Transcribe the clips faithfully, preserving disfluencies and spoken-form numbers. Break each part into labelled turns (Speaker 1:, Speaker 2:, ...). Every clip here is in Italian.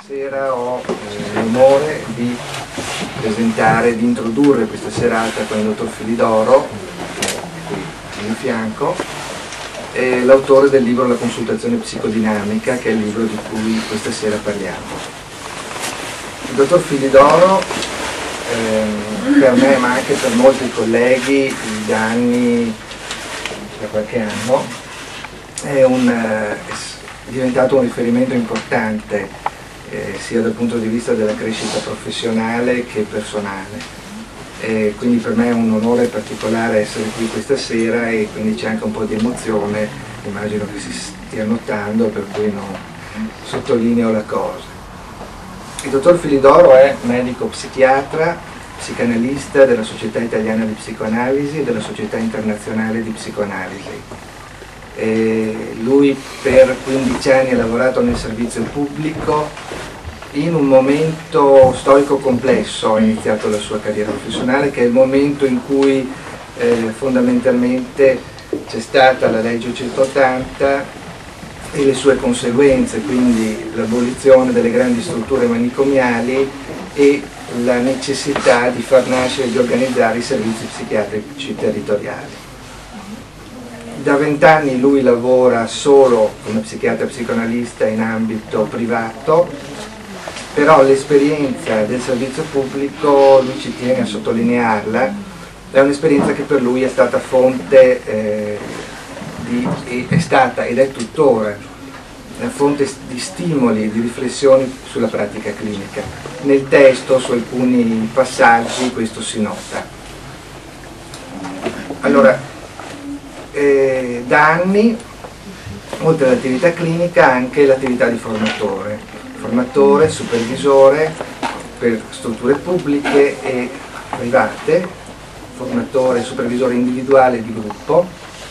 Speaker 1: Stasera ho eh, l'onore di presentare, di introdurre questa serata con il dottor Filidoro, che è qui al mio fianco, eh, l'autore del libro La consultazione psicodinamica, che è il libro di cui questa sera parliamo. Il dottor Filidoro, eh, per me ma anche per molti colleghi da anni, da qualche anno, è, un, eh, è diventato un riferimento importante Eh, sia dal punto di vista della crescita professionale che personale. E quindi per me è un onore particolare essere qui questa sera e quindi c'è anche un po' di emozione, immagino che si stia notando, per cui non sottolineo la cosa. Il dottor Filidoro è medico psichiatra, psicanalista della Società Italiana di Psicoanalisi e della Società Internazionale di Psicoanalisi. E lui per quindici anni ha lavorato nel servizio pubblico. In un momento storico complesso ha iniziato la sua carriera professionale, che è il momento in cui eh, fondamentalmente c'è stata la legge centottanta e le sue conseguenze, quindi l'abolizione delle grandi strutture manicomiali e la necessità di far nascere e di organizzare i servizi psichiatrici territoriali. Da vent'anni lui lavora solo come psichiatra psicoanalista in ambito privato, però l'esperienza del servizio pubblico, lui ci tiene a sottolinearla, è un'esperienza che per lui è stata fonte, eh, di, è stata ed è tuttora una fonte di stimoli e di riflessioni sulla pratica clinica. Nel testo, su alcuni passaggi, questo si nota. Allora, Eh, da anni, oltre all'attività clinica, anche l'attività di formatore, formatore, supervisore per strutture pubbliche e private, formatore, supervisore individuale e di gruppo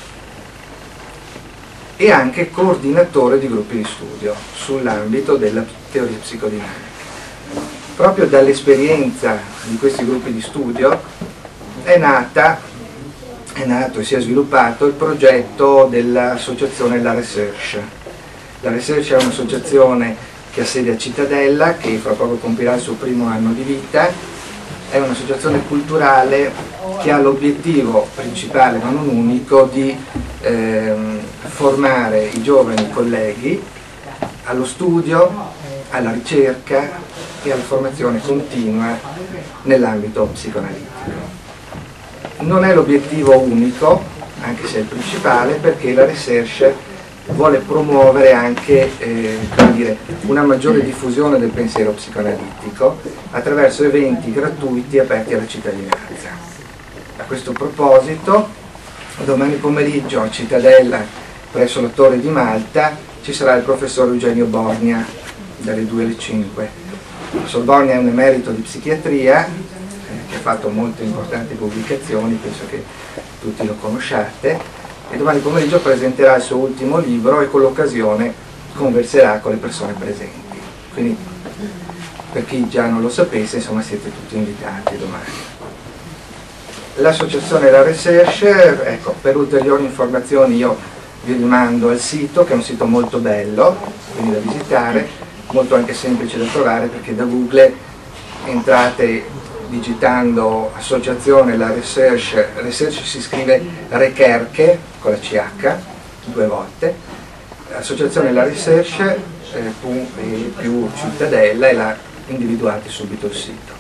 Speaker 1: e anche coordinatore di gruppi di studio sull'ambito della teoria psicodinamica. Proprio dall'esperienza di questi gruppi di studio è nata è nato e si è sviluppato il progetto dell'associazione La Research. La Research è un'associazione che ha sede a Cittadella, che fra poco compirà il suo primo anno di vita. È un'associazione culturale che ha l'obiettivo principale, ma non unico, di ehm, formare i giovani colleghi allo studio, alla ricerca e alla formazione continua nell'ambito psicoanalitico. Non è l'obiettivo unico, anche se è il principale, perché la Research vuole promuovere anche eh, come dire, una maggiore diffusione del pensiero psicoanalitico attraverso eventi gratuiti aperti alla cittadinanza. A questo proposito, domani pomeriggio a Cittadella, presso la Torre di Malta, ci sarà il professor Eugenio Borgna, dalle due alle cinque. Il professor Borgna è un emerito di psichiatria, che ha fatto molte importanti pubblicazioni, penso che tutti lo conosciate, e domani pomeriggio presenterà il suo ultimo libro e con l'occasione converserà con le persone presenti. Quindi, per chi già non lo sapesse, insomma, siete tutti invitati domani. L'associazione La Research, ecco, per ulteriori informazioni io vi rimando al sito, che è un sito molto bello, quindi da visitare, molto anche semplice da trovare, perché da Google entrate digitando associazione La Research, Research si scrive Recherche con la C H due volte, associazione La Research eh, più Cittadella, e la individuate subito il sito.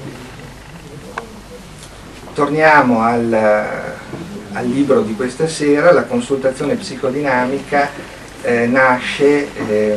Speaker 1: Torniamo al, al libro di questa sera. La consultazione psicodinamica eh, nasce eh,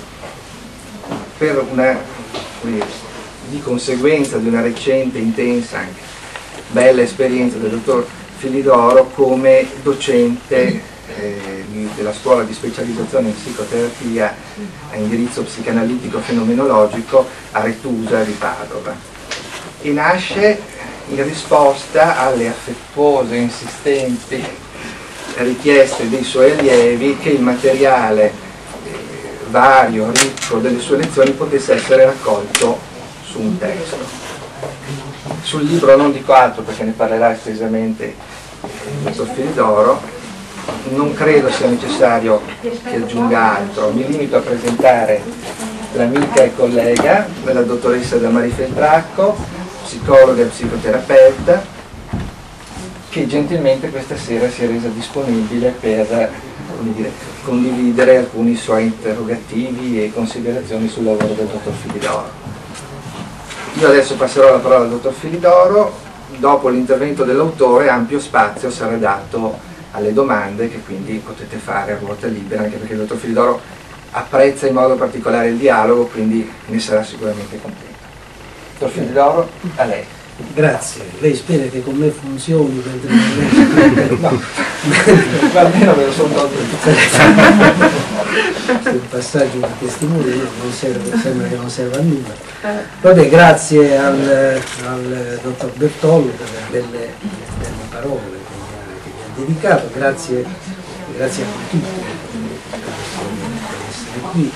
Speaker 1: per una di conseguenza di una recente, intensa, anche bella esperienza del dottor Filidoro come docente eh, della scuola di specializzazione in psicoterapia a indirizzo psicanalitico fenomenologico a Retusa di Padova, e nasce in risposta alle affettuose e insistenti richieste dei suoi allievi che il materiale eh, vario, ricco delle sue lezioni potesse essere raccolto su un testo. Sul libro non dico altro perché ne parlerà estesamente il dottor Filidoro, non credo sia necessario che aggiunga altro, mi limito a presentare nostra amica e collega, la dottoressa Damari Feltracco, psicologa e psicoterapeuta, che gentilmente questa sera si è resa disponibile per, come dire, condividere alcuni suoi interrogativi e considerazioni sul lavoro del dottor Filidoro. Io adesso passerò la parola al dottor Filidoro, dopo l'intervento dell'autore ampio spazio sarà dato alle domande che quindi potete fare a ruota libera, anche perché il dottor Filidoro apprezza in modo particolare il dialogo, quindi ne sarà sicuramente contento. Dottor Filidoro, a lei.
Speaker 2: Grazie, lei spera che con me funzioni mentre
Speaker 1: no, almeno me lo sono tolto.
Speaker 2: Il passaggio di testimone non serve, sembra che non serva a nulla. Vabbè, grazie al, al dottor Bertollo per le belle, belle parole che mi, ha, che mi ha dedicato, grazie, grazie a tutti per essere qui,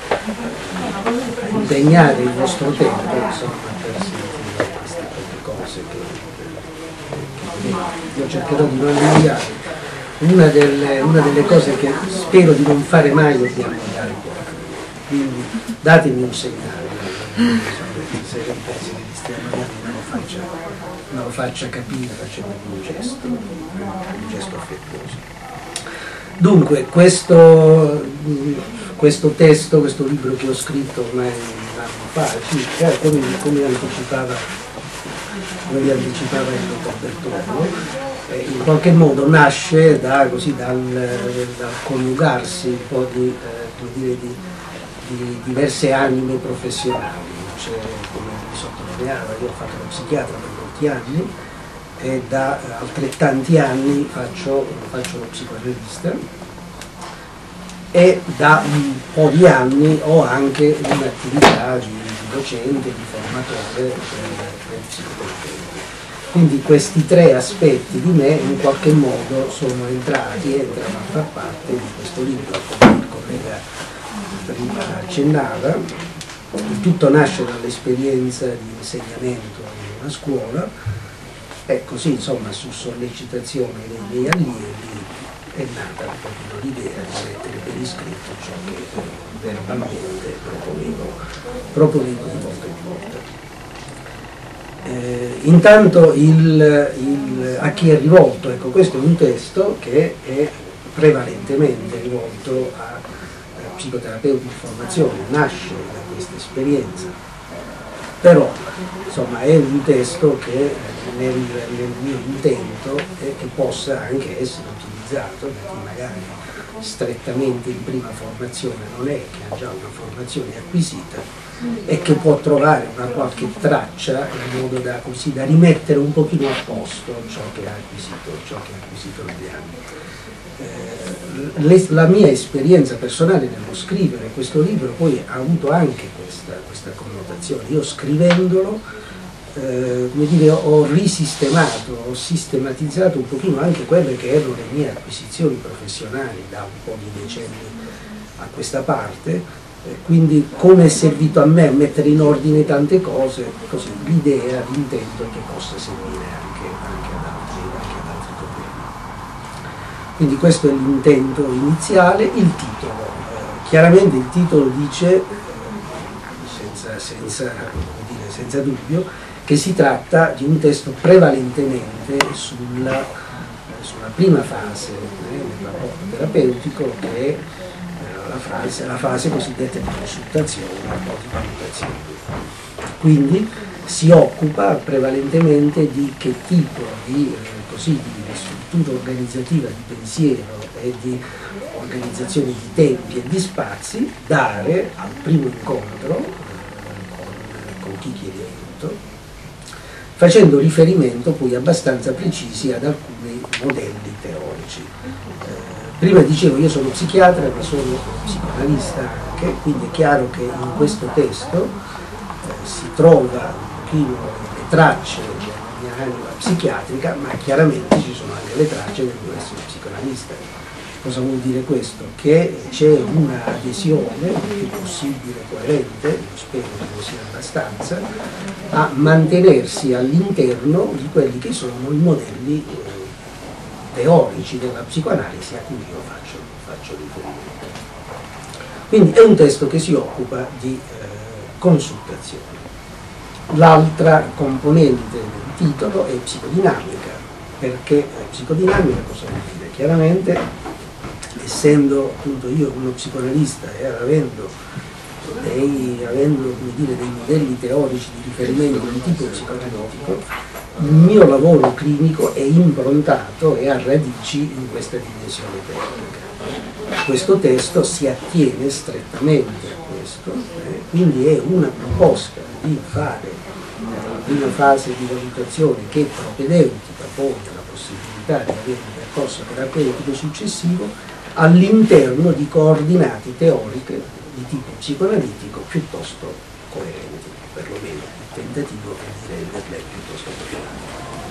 Speaker 2: impegnare il vostro tempo, insomma, per sentire queste cose che, che, che io cercherò di non annoiare. Una delle, una delle cose che spero di non fare mai è di annoiare qualcuno, quindi datemi un segnale, se pensi che ti stia annoiando non lo faccia, non lo faccia capire facendo un gesto, un gesto affettuoso. Dunque, questo, questo testo, questo libro che ho scritto ormai un anno fa, circa, come, come anticipava, come vi anticipava il dottor Bertollo, in qualche modo nasce da, così, dal, dal coniugarsi un po' di, eh, come dire, di, di diverse anime professionali. Cioè, come mi sottolineava, io ho fatto lo psichiatra per molti anni e da altrettanti anni faccio, faccio lo psicoanalista e da un po' di anni ho anche un'attività di, di docente, di formatore per, per psicoterapeuti. Quindi questi tre aspetti di me in qualche modo sono entrati, entrano a far parte di questo libro, come il collega prima accennava. Il tutto nasce dall'esperienza di insegnamento in una scuola e così, insomma, su sollecitazione dei miei allievi è nata proprio l'idea di mettere per iscritto ciò che verbalmente proponevo, proponevo di volta in volta. Eh, intanto il, il, a chi è rivolto, ecco, questo è un testo che è prevalentemente rivolto a, a psicoterapeuti in formazione, nasce da questa esperienza, però insomma è un testo che nel, nel mio intento è che possa anche essere utilizzato da chi magari strettamente in prima formazione non è, che ha già una formazione acquisita e che può trovare una qualche traccia in modo da, così, da rimettere un pochino a posto ciò che ha acquisito, ciò che ha acquisito negli anni. Eh, le, la mia esperienza personale nello scrivere questo libro poi ha avuto anche questa, questa connotazione. Io scrivendolo eh, come dire, ho risistemato, ho sistematizzato un pochino anche quelle che erano le mie acquisizioni professionali da un po' di decenni a questa parte. Quindi come è servito a me a mettere in ordine tante cose, così l'idea, l'intento che possa servire anche, anche, ad altri, anche ad altri problemi. Quindi questo è l'intento iniziale. Il titolo, eh, chiaramente il titolo dice, eh, senza, senza, dire, senza dubbio, che si tratta di un testo prevalentemente sulla, sulla prima fase eh, del rapporto terapeutico, che è La fase, la fase cosiddetta di consultazione o di valutazione. Quindi si occupa prevalentemente di che tipo di, eh, così, di struttura organizzativa di pensiero e di organizzazione di tempi e di spazi dare al primo incontro eh, con, con chi chiede aiuto, facendo riferimento poi abbastanza precisi ad alcuni modelli teorici. Eh, Prima dicevo, io sono psichiatra, ma sono psicoanalista anche, quindi è chiaro che in questo testo eh, si trova un pochino le tracce della mia anima psichiatrica, ma chiaramente ci sono anche le tracce del mio essere psicoanalista. Cosa vuol dire questo? Che c'è una adesione, il più possibile coerente, io spero che lo sia abbastanza, a mantenersi all'interno di quelli che sono i modelli eh, teorici della psicoanalisi a cui io faccio, faccio riferimento. Quindi è un testo che si occupa di eh, consultazione. L'altra componente del titolo è psicodinamica, perché psicodinamica cosa vuol dire? Chiaramente, essendo appunto io uno psicoanalista e avendo, dei, avendo come dire, dei modelli teorici di riferimento di tipo psicoanalitico, il mio lavoro clinico è improntato e ha radici in questa dimensione teorica. Questo testo si attiene strettamente a questo, eh, quindi è una proposta di fare la prima fase di valutazione che è propedeutica poi alla possibilità di avere un percorso terapeutico successivo all'interno di coordinate teoriche di tipo psicoanalitico piuttosto coerenti, perlomeno il tentativo è di renderle piuttosto coerenti.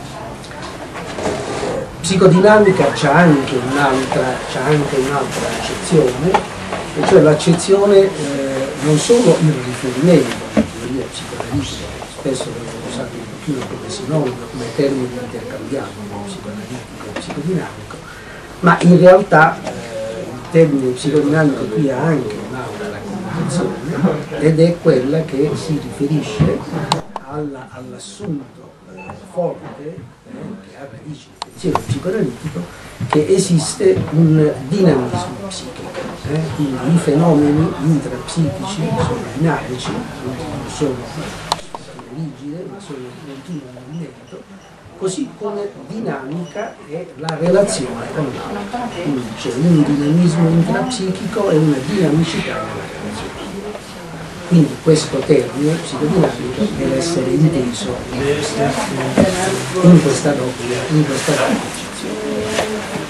Speaker 2: Eh, psicodinamica c'ha anche un'altra c'ha anche un'altra accezione, e cioè l'accezione eh, non solo il riferimento alla teoria psicoanalitica, spesso vengono usati un pochino come sinonimo, come termine intercambiabile, psicoanalitico e psicodinamico, ma in realtà eh, il termine psicodinamico qui ha anche un'altra raccomandazione, ed è quella che si riferisce alla, all'assunto eh, forte, eh, che ha radici nel pensiero psicoanalitico, che esiste un dinamismo psichico, eh? Quindi i fenomeni intrapsichici sono dinamici, non sono rigide, ma sono in continuo movimento, così come dinamica è la relazione con l'altro. Quindi c'è un dinamismo intrapsichico e una dinamicità nella relazione. Quindi questo termine psicodinamico deve essere inteso in questa, in questa doppia, in questa doppia accezione.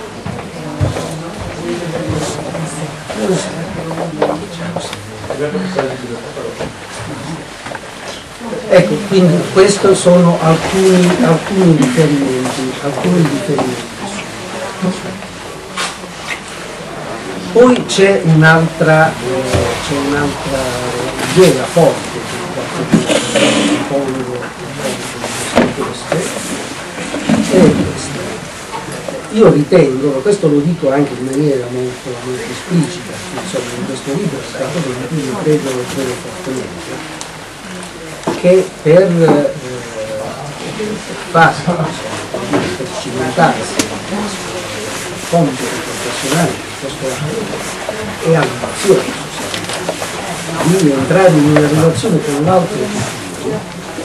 Speaker 2: Ecco, quindi questi sono alcuni, alcuni riferimenti, alcuni riferimenti. Poi c'è un'altra eh, c'è un'altra idea forte che un po' queste, è questa. Io ritengo, questo lo dico anche in maniera molto, molto esplicita, insomma in questo libro è una cosa di cui io credo, credo fortemente, che per eh, fare, per cimentarsi il compito professionale piuttosto alto e all'azione sociale, quindi entrare in una relazione con l'altro è difficile,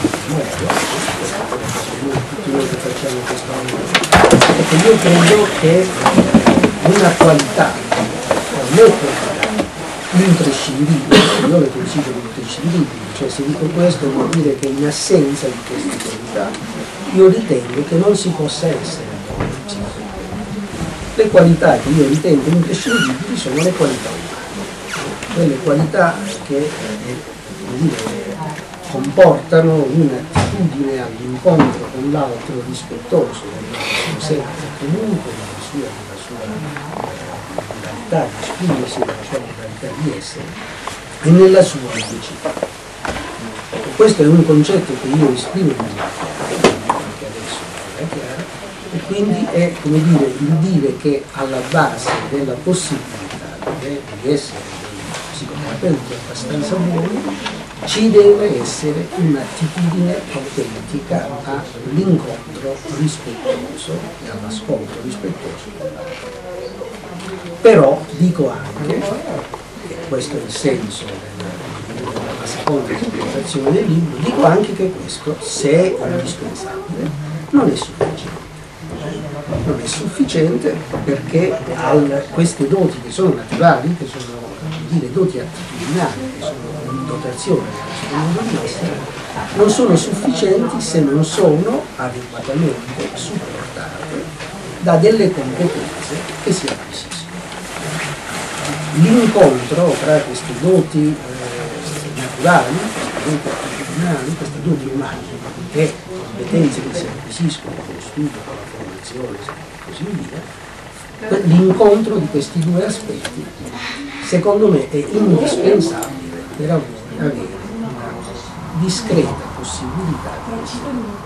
Speaker 2: tutti noi che facciamo questo lavoro. Ecco, io credo che una qualità, una qualità imprescindibile, io le considero imprescindibili, cioè se dico questo vuol dire che in assenza di queste qualità io ritengo che non si possa essere buoni psicologi. Le qualità che io ritengo imprescindibili sono le qualità umane, quelle qualità che eh, dire, comportano un'attitudine all'incontro con l'altro rispettoso del suo senso comunque, della sua, della sua modalità di esprimersi, della sua modalità di essere e nella sua unicità. Questo è un concetto che io esprimo in maniera chiara, anche adesso è chiaro, e quindi è come dire il dire che alla base della possibilità di essere dei psicoterapeuti abbastanza buoni ci deve essere un'attitudine autentica all'incontro rispettoso e all'ascolto rispettoso dell'altro. Però dico anche, e questo è il senso della, della seconda interpretazione del libro, dico anche che questo, se è indispensabile, non è sufficiente. Non è sufficiente perché al, queste doti che sono naturali, che sono dire, doti attitudinali, che sono in dotazione del nostro modo di essere, non sono sufficienti se non sono adeguatamente supportate da delle competenze che si acquisiscono. L'incontro tra queste doti eh, naturali, queste doti attitudinali, queste doti umane e competenze che si acquisiscono con lo studio, con la formazione e così via, l'incontro di questi due aspetti secondo me è indispensabile per avere una discreta possibilità di essere.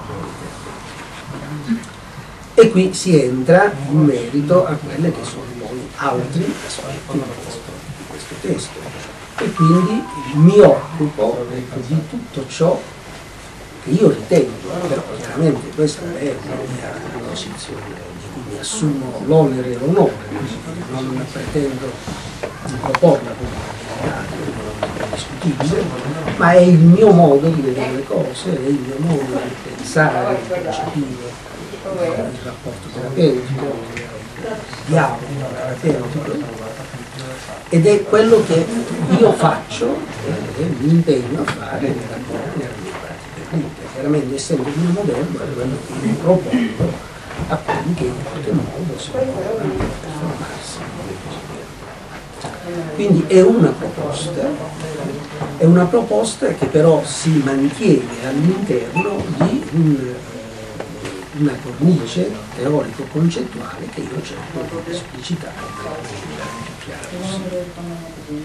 Speaker 2: E qui si entra in merito a quelle che sono poi altri aspetti di questo, di questo questo testo, e quindi mi occupo di tutto ciò che io ritengo, però chiaramente questa è una mia posizione di cui mi assumo l'onere e l'onore, non pretendo di proporla come una discutibile, ma è il mio modo di vedere le cose, è il mio modo di pensare, di concepire il rapporto terapeutico, il dialogo terapeutico, ed è quello che io faccio e mi impegno a fare nei rapporti nella mia pratica clinica. Chiaramente, essendo il mio modello, è quello che io propongo a quelli che in qualche modo si vogliono trasformarsi. Quindi è una proposta, è una proposta che però si mantiene all'interno di un, una cornice teorico-concettuale che io cerco di esplicitare più chiara possibile.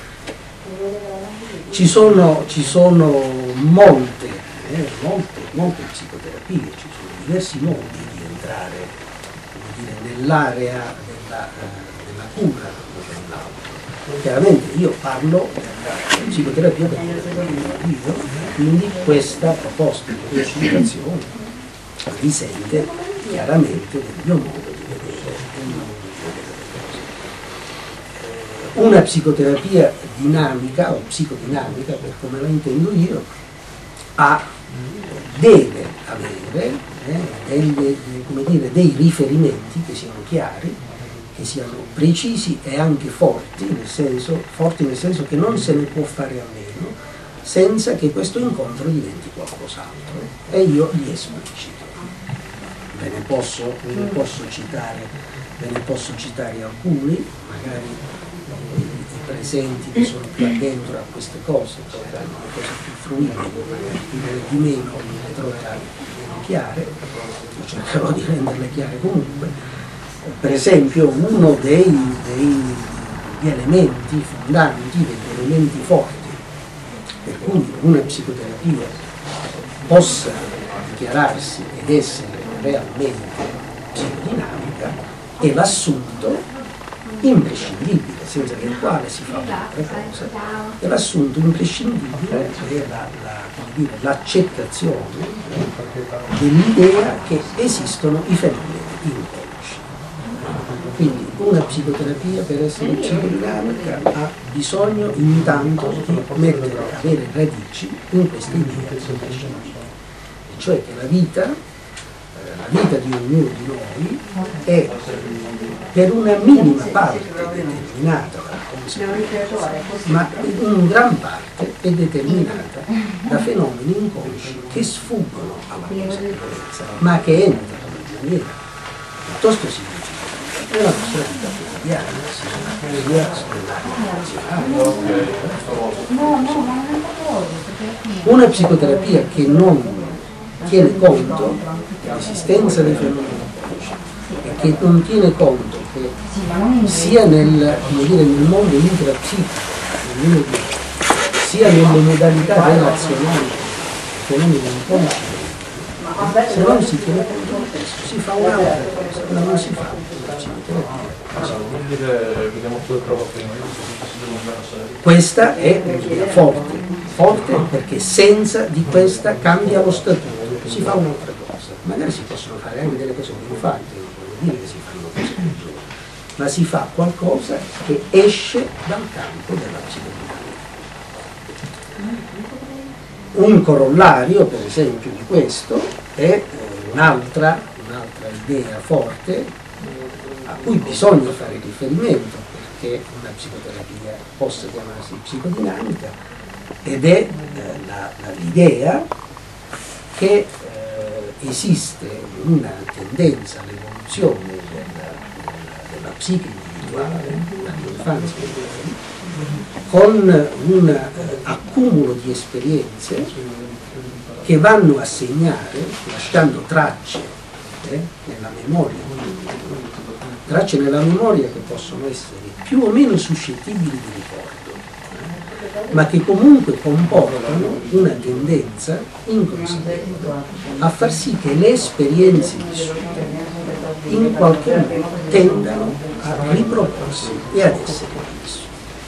Speaker 2: Ci sono, ci sono molte, eh, molte, molte psicoterapie, ci sono diversi modi di entrare nell'area della, della cura dell'altro. Chiaramente io parlo della psicoterapia del modello, quindi questa proposta di riabilitazione risente chiaramente del mio modo di vedere, del modo di vedere le cose. Una psicoterapia dinamica o psicodinamica, per come la intendo io, ha, deve avere eh, delle, come dire, dei riferimenti che siano chiari, che siano precisi e anche forti, nel senso, forti nel senso che non se ne può fare a meno senza che questo incontro diventi qualcos'altro, e io li esplicito. Ve ne posso, ve ne posso citare, ve ne posso citare alcuni, magari i, i presenti che sono più addentro a queste cose troveranno le cose più fruibili, magari chi di meno le troverà meno chiare, io cercherò di renderle chiare comunque. Per esempio, uno dei, dei, degli elementi fondanti, degli elementi forti, per cui una psicoterapia possa dichiararsi ed essere realmente psicodinamica, è l'assunto imprescindibile, senza del quale si fa un'altra cosa, è l'assunto imprescindibile, è la, la, dire, l'accettazione dell'idea che esistono i fenomeni inconsci. Quindi una psicoterapia, per essere psicodinamica, ha bisogno intanto di mettere, avere radici in questa idea imprescindibile, cioè che la vita La vita di ognuno di noi è per una minima parte determinata dalla consapevolezza, ma in gran parte è determinata da fenomeni inconsci che sfuggono alla consapevolezza, ma che entrano in maniera piuttosto significativa nella nostra vita quotidiana, sia una psicoterapia che non tiene conto dell'esistenza dei fenomeni inconsci e che non tiene conto che sia nel, come dire, nel mondo intrapsichico, sia nelle modalità relazionali dei fenomeni inconsci, se non si tiene conto di questo si fa un'altra cosa, ma non si fa una psicoterapia. Questa è un'idea forte, forte perché senza di questa cambia lo statuto, si fa un'altra cosa. Magari si possono fare anche delle cose più fatte, non voglio dire che si fanno cose più, ma si fa qualcosa che esce dal campo della psicodinamica. Un corollario, per esempio, di questo è un'altra, un'altra idea forte a cui bisogna fare riferimento perché una psicoterapia possa chiamarsi psicodinamica, ed è eh, la, la, l'idea che eh, esiste una tendenza all'evoluzione della, della, della psiche individuale dall'infanzia con un eh, accumulo di esperienze che vanno a segnare, lasciando tracce eh, nella memoria, tracce nella memoria che possono essere più o meno suscettibili di ricordo, eh, ma che comunque comportano una tendenza inconsapevole a far sì che le esperienze vissute in qualche modo tendano a riproporsi e ad essere vissute.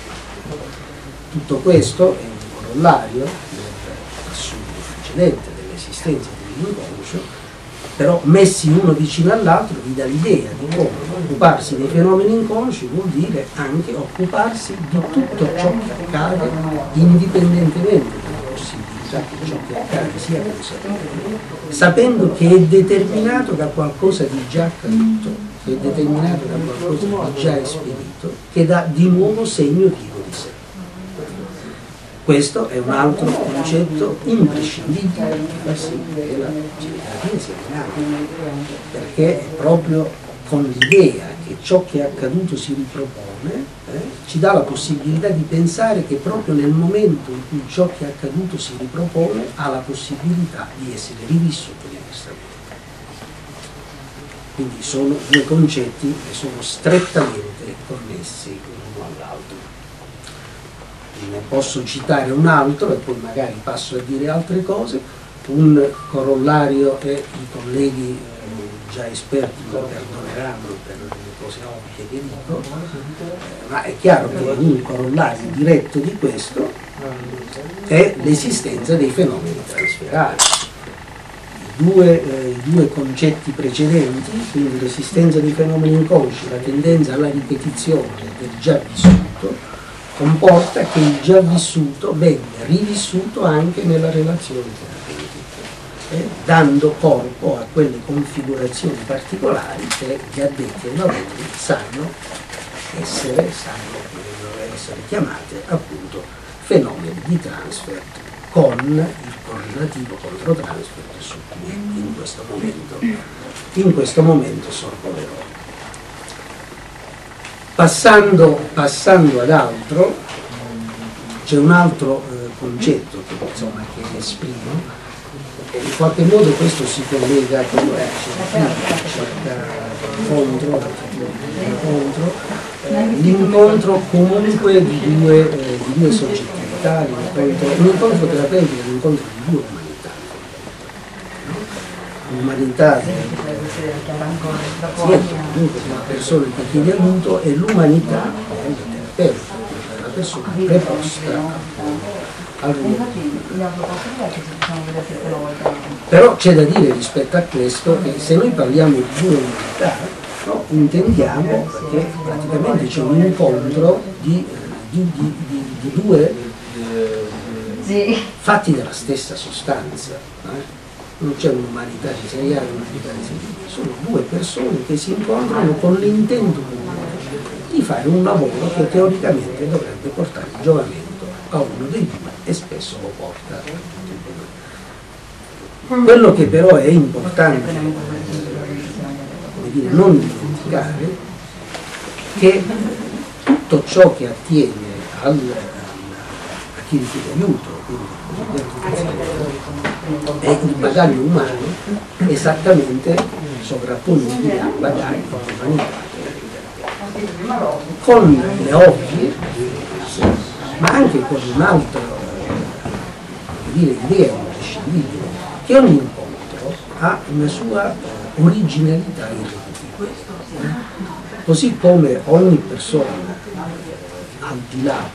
Speaker 2: Tutto questo è un corollario dell'assunto precedente dell'esistenza dell'inconscio, però messi uno vicino all'altro vi dà l'idea di come occuparsi dei fenomeni inconsci vuol dire anche occuparsi di tutto ciò che accade indipendentemente dalla possibilità che ciò che accade sia consapevole, sapendo che è determinato da qualcosa di già accaduto, che è determinato da qualcosa di già esperito, che dà di nuovo segno vivo di sé. Questo è un altro concetto imprescindibile che fa sì che la psicoterapia sia dinamica, perché è proprio con l'idea che ciò che è accaduto si ripropone, eh, ci dà la possibilità di pensare che proprio nel momento in cui ciò che è accaduto si ripropone ha la possibilità di essere rivissuto diversamente. Quindi sono due concetti che sono strettamente connessi l'uno all'altro. Ne posso citare un altro e poi magari passo a dire altre cose. Un corollario, e i colleghi eh, già esperti mi perdoneranno per le cose ovvie che dico, eh, ma è chiaro che un corollario diretto di questo è l'esistenza dei fenomeni transferali. I due, eh, i due concetti precedenti, quindi l'esistenza dei fenomeni inconsci, la tendenza alla ripetizione del già vissuto, comporta che il già vissuto venga rivissuto anche nella relazione terapeutica, eh, dando corpo a quelle configurazioni particolari che gli addetti ai lavori sanno essere, sanno essere chiamate appunto fenomeni di transfer, con il correlativo controtransfer su cui in questo momento, in questo momento sorvolerò. Passando, passando ad altro, c'è un altro eh, concetto che, insomma, che esprimo, e in qualche modo questo si collega a quello che cerca l'incontro, l'incontro, eh, l'incontro comunque di due, eh, di due soggettività, l'incontro, l'incontro terapeutico è l'incontro di due umanità. L'umanità sia comunque una persona che chiede aiuto e l'umanità del terapeuta, la persona preposta al ruolo. Però c'è da dire rispetto a questo che se noi parliamo di due umanità, no, intendiamo che praticamente c'è un incontro di, di, di, di, di due eh, fatti della stessa sostanza. Eh? Non c'è un'umanità cesariana e un'umanità cesariana, sono due persone che si incontrano con l'intento di fare un lavoro che teoricamente dovrebbe portare giovamento a uno dei due e spesso lo porta a tutti e due. Quello che però è importante, come dire, non dimenticare che tutto ciò che attiene al, a chi richiede aiuto, quindi è il bagaglio umano esattamente sovrapponibile al bagaglio dell'umanità, con le ovvie, ma anche con un'altra dire, idea imprescindibile, che ogni incontro ha una sua originalità irripetibile. Così come ogni persona, al di là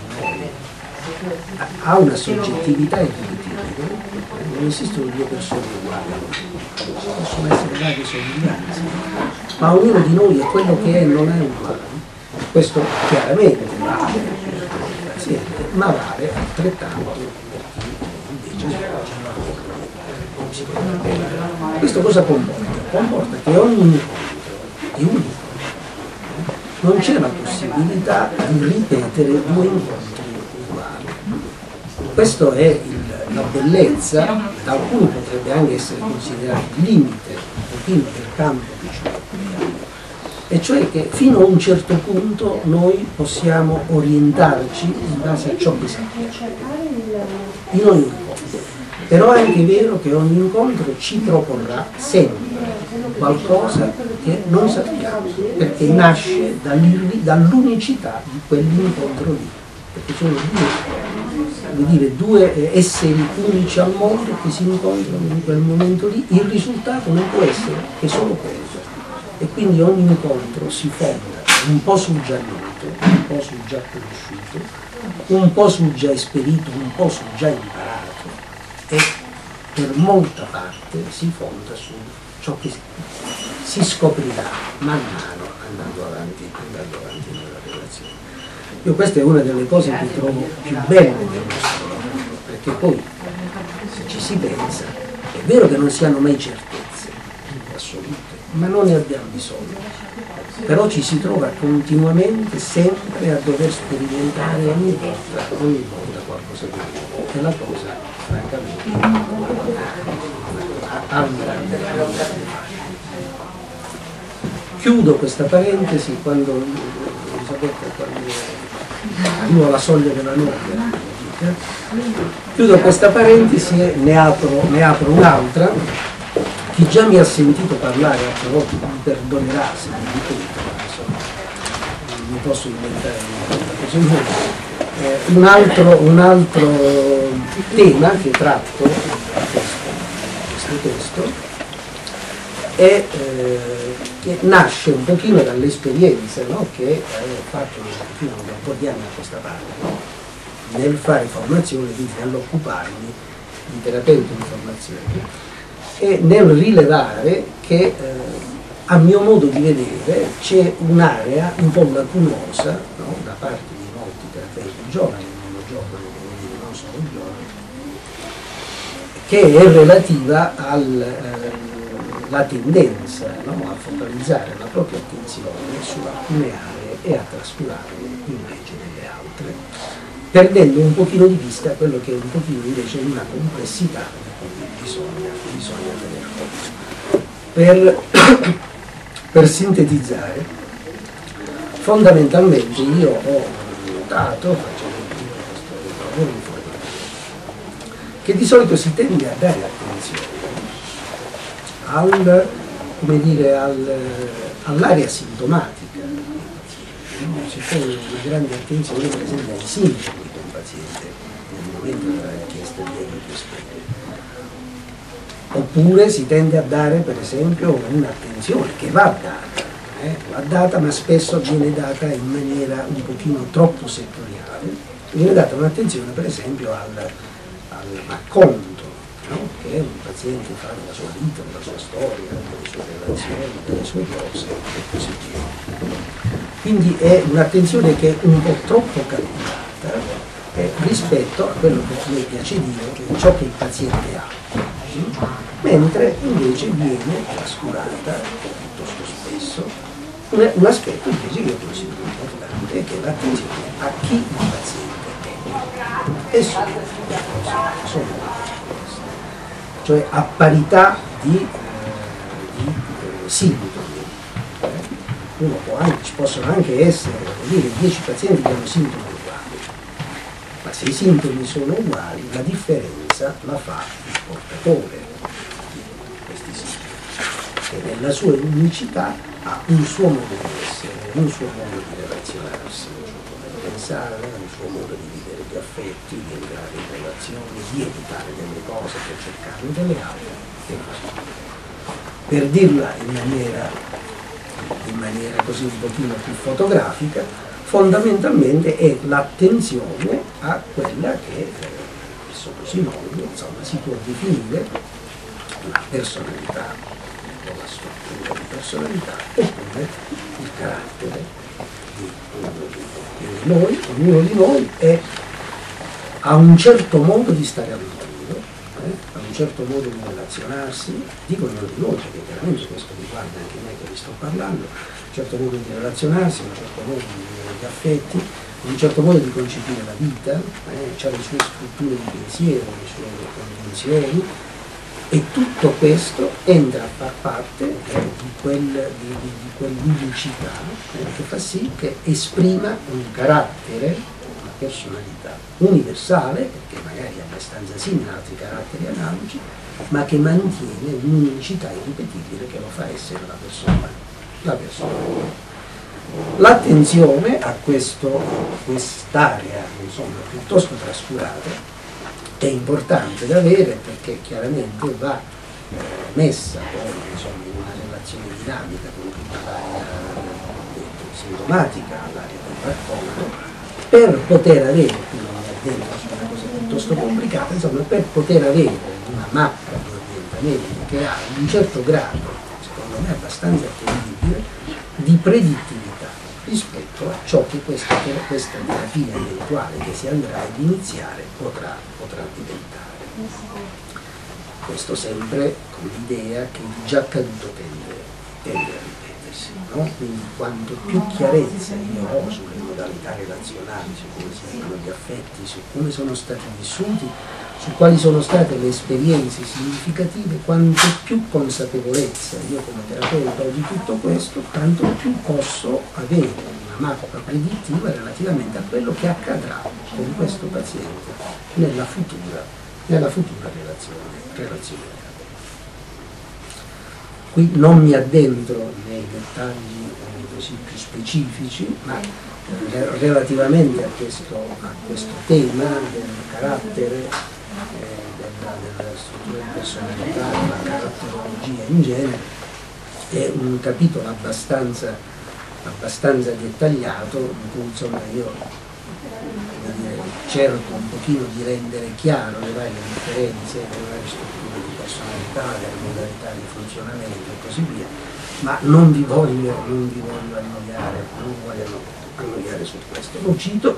Speaker 2: ha una soggettività irripetibile, non esistono due persone uguali, possono essere varie somiglianze, ma ognuno di noi è quello che è, non è uguale. Questo chiaramente vale per il paziente, ma vale altrettanto per chi invece è psicoterapeuta. Questo cosa comporta? Comporta che ogni incontro è unico, non c'è la possibilità di ripetere due incontri uguali. Questa è il, la bellezza, da alcuni potrebbe anche essere considerato il limite un pochino del campo che ci occupiamo, e cioè che fino a un certo punto noi possiamo orientarci in base a ciò che sappiamo in ogni incontro. Però è anche vero che ogni incontro ci proporrà sempre qualcosa che non sappiamo, perché nasce dall'unicità di quell'incontro lì, perché sono due, vuol dire, due esseri unici al mondo che si incontrano in quel momento lì. Il risultato non può essere che solo quello, e quindi ogni incontro si fonda un po' sul già noto, un po' sul già già conosciuto, un po' sul già esperito, un po' sul già imparato, e per molta parte si fonda su ciò che si scoprirà man mano andando avanti, andando avanti nella relazione. Io questa è una delle cose che trovo più belle del nostro lavoro, perché poi se ci si pensa, è vero che non si hanno mai certezze assolute, ma non ne abbiamo bisogno, però ci si trova continuamente sempre a dover sperimentare ogni volta, ogni volta qualcosa di nuovo, e la cosa francamente ha un grande grande. Chiudo questa parentesi quando Elisabetta, quando arrivo alla soglia della notte, chiudo questa parentesi e ne apro, ne apro un'altra. Chi già mi ha sentito parlare altre volte mi perdonerà se mi ripeto, insomma, mi posso inventare cose nuove. Eh, un, altro, un altro tema che tratto in questo, questo testo è, eh, che nasce un pochino dall'esperienza, no? che eh, ho fatto fino a un po' di anni a questa parte, no? nel fare formazione, quindi nell'occuparmi di terapeuta di formazione, e nel rilevare che eh, a mio modo di vedere c'è un'area un po' lacunosa, no? da parte di molti terapeuti giovani, non giovani, non solo giovani, che è relativa alla tendenza, no? a focalizzare la propria attenzione su alcune aree e a trascurarle invece delle altre, perdendo un pochino di vista quello che è un pochino invece una complessità di cui bisogna, bisogna tener conto. Per, per sintetizzare, fondamentalmente io ho notato, facendo questo lavoro informativo, che di solito si tende a dare attenzione al, come dire, al, all'area sintomatica dei pazienti. No? Si pone una grande attenzione per esempio ai sintomi di un paziente nel momento della richiesta di aiuto espresso. Oppure si tende a dare per esempio un'attenzione che va data, eh? va data ma spesso viene data in maniera un pochino troppo settoriale, viene data un'attenzione per esempio al, al racconto, no? che un paziente fa della sua vita, della sua storia, delle sue relazioni, delle sue cose e così via. Quindi è un'attenzione che è un po' troppo calcolata eh, rispetto a quello che a me piace dire, che è ciò che il paziente ha. Mentre invece viene trascurata piuttosto spesso un, un aspetto invece che io considero importante, che è l'attenzione a chi il paziente è e solo sono queste, cioè a parità di, di eh, sintomi. Uno può anche, ci possono anche essere dire, dieci pazienti che hanno sintomi uguali, ma se i sintomi sono uguali la differenza la fa il portatore di questi sintomi, che nella sua unicità ha un suo modo di essere, un suo modo di relazionarsi, un suo modo di pensare, un suo modo di vivere gli affetti, di entrare in relazioni, di evitare delle cose per cercarne delle altre e così via. Per dirla in maniera, in maniera così un pochino più fotografica, fondamentalmente è l'attenzione a quella che sotto sinonimo, insomma, si può definire la personalità o la struttura di personalità oppure il carattere di ognuno di noi. Ognuno di noi è, ha un certo modo di stare al mondo, eh? ha un certo modo di relazionarsi, dico ognuno di noi perché chiaramente questo riguarda anche me che vi sto parlando, un certo modo di relazionarsi, un certo modo di vivere gli affetti, un certo modo di concepire la vita, eh, ha le sue strutture di pensiero, le sue convinzioni, e tutto questo entra a far parte eh, di, quel, di, di, di quell'unicità eh, che fa sì che esprima un carattere, una personalità universale, perché magari è abbastanza simile ad altri caratteri analogi, ma che mantiene un'unicità irripetibile che lo fa essere la persona. La persona. L'attenzione a questo, quest'area insomma, piuttosto trascurata è importante da avere perché chiaramente va eh, messa poi insomma, in una relazione dinamica con tutta l'area sintomatica, l'area del racconto, per poter avere, qui non è dentro su una cosa piuttosto complicata, insomma, per poter avere una mappa di orientamento che ha un certo grado, secondo me abbastanza attendibile, di predittività rispetto a ciò che questa, questa terapia eventuale che si andrà ad iniziare potrà, potrà diventare. Questo sempre con l'idea che il già accaduto tende, tende a ripetersi, no? Quindi quanto più chiarezza io ho sulle modalità relazionali, su come si vivono gli affetti, su come sono stati vissuti, su quali sono state le esperienze significative, quanto più consapevolezza io come terapeuta ho di tutto questo, tanto più posso avere una mappa predittiva relativamente a quello che accadrà con questo paziente nella futura nella futura relazione, relazione. Qui non mi addentro nei dettagli eh, così più specifici, ma eh, relativamente a questo, a questo tema del carattere, eh, della, della struttura di personalità, della caratterologia in genere, è un capitolo abbastanza, abbastanza dettagliato, in cui insomma io cerco un pochino di rendere chiaro le varie differenze, le varie strutture di personalità, le modalità di funzionamento e così via, ma non vi voglio, non vi voglio annoiare, non voglio annoiare su questo. Lo cito,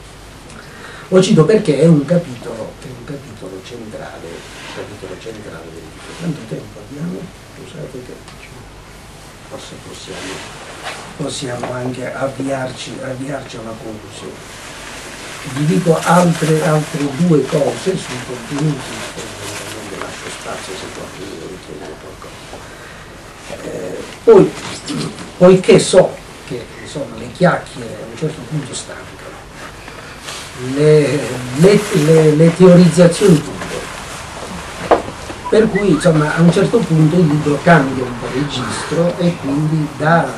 Speaker 2: lo cito perché è un capitolo, è un capitolo centrale, un capitolo centrale del libro. Quanto tempo abbiamo? Scusate che forse possiamo, possiamo anche avviarci, avviarci alla conclusione. Vi dico altre, altre due cose sui contenuti, non vi lascio spazio se qualcuno richiede qualcosa. Eh, poi, poiché so che insomma, le chiacchiere a un certo punto stancano, le, le, le, le teorizzazioni pure, per cui insomma, a un certo punto il libro cambia un po' registro e quindi da,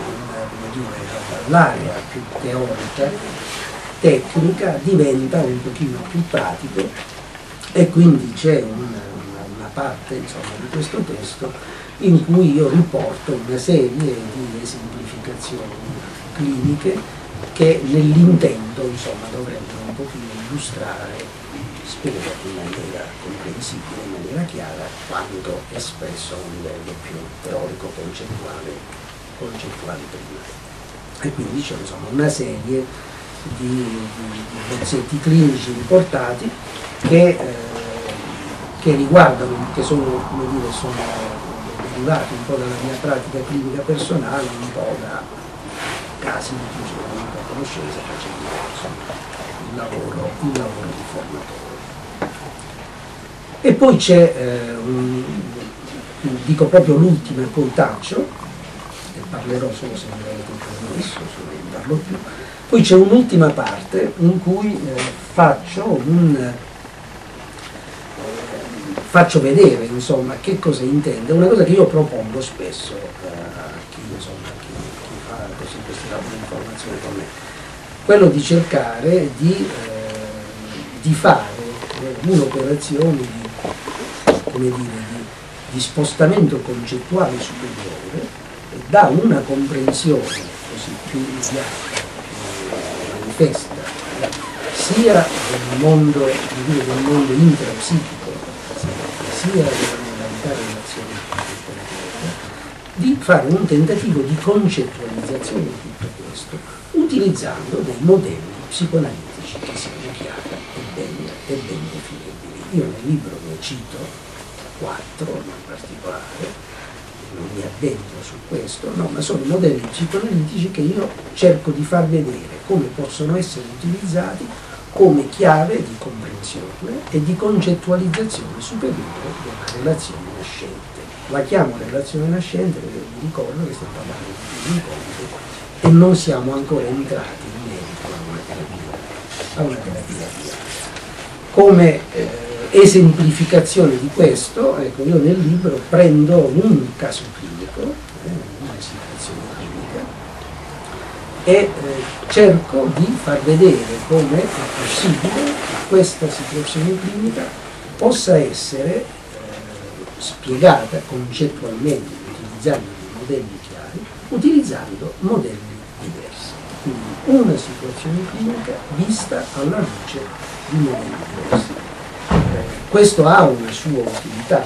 Speaker 2: dall'area più teorica tecnica diventa un pochino più pratico e quindi c'è una, una, una parte insomma, di questo testo in cui io riporto una serie di esemplificazioni cliniche che nell'intento insomma, dovrebbero un pochino illustrare, spero in maniera comprensibile, in maniera chiara, quanto espresso a un livello più teorico concettuale, concettuale prima. E quindi c'è insomma, una serie Di, di, di bozzetti clinici riportati che, eh, che riguardano, che sono, come dire, sono derivati un po' dalla mia pratica clinica personale, un po' da casi di cui sono venuto a conoscenza facendo insomma, il lavoro, il lavoro di formatore. E poi c'è, eh, un, dico proprio l'ultima e poi taccio, e parlerò solo se mi avete permesso, se non parlo più. Poi c'è un'ultima parte in cui eh, faccio, un, eh, faccio vedere insomma, che cosa intende, una cosa che io propongo spesso eh, a chi, insomma, chi, chi fa così questi lavori di informazione con me, quello di cercare di, eh, di fare eh, un'operazione di, come dire, di, di spostamento concettuale superiore da una comprensione così più immediata, manifesta, sia del mondo, dire, del mondo intrapsichico, sia della modalità relazionale, di fare un tentativo di concettualizzazione di tutto questo, utilizzando dei modelli psicoanalitici che siano chiari e ben, e ben definibili. Io nel libro ne cito quattro in particolare, non mi addentro su questo, no, ma sono modelli psicoanalitici che io cerco di far vedere come possono essere utilizzati come chiave di comprensione e di concettualizzazione superiore della relazione nascente. La chiamo relazione nascente perché vi ricordo che stiamo parlando di un incontro e non siamo ancora entrati in merito a una terapia, a una terapia diaria. Come eh, esemplificazione di questo, ecco, io nel libro prendo un caso clinico, eh, una situazione clinica, e eh, cerco di far vedere come è possibile che questa situazione clinica possa essere eh, spiegata concettualmente, utilizzando dei modelli chiari, utilizzando modelli diversi. quindi una situazione clinica vista alla luce di modelli diversi. Eh, questo ha una sua utilità,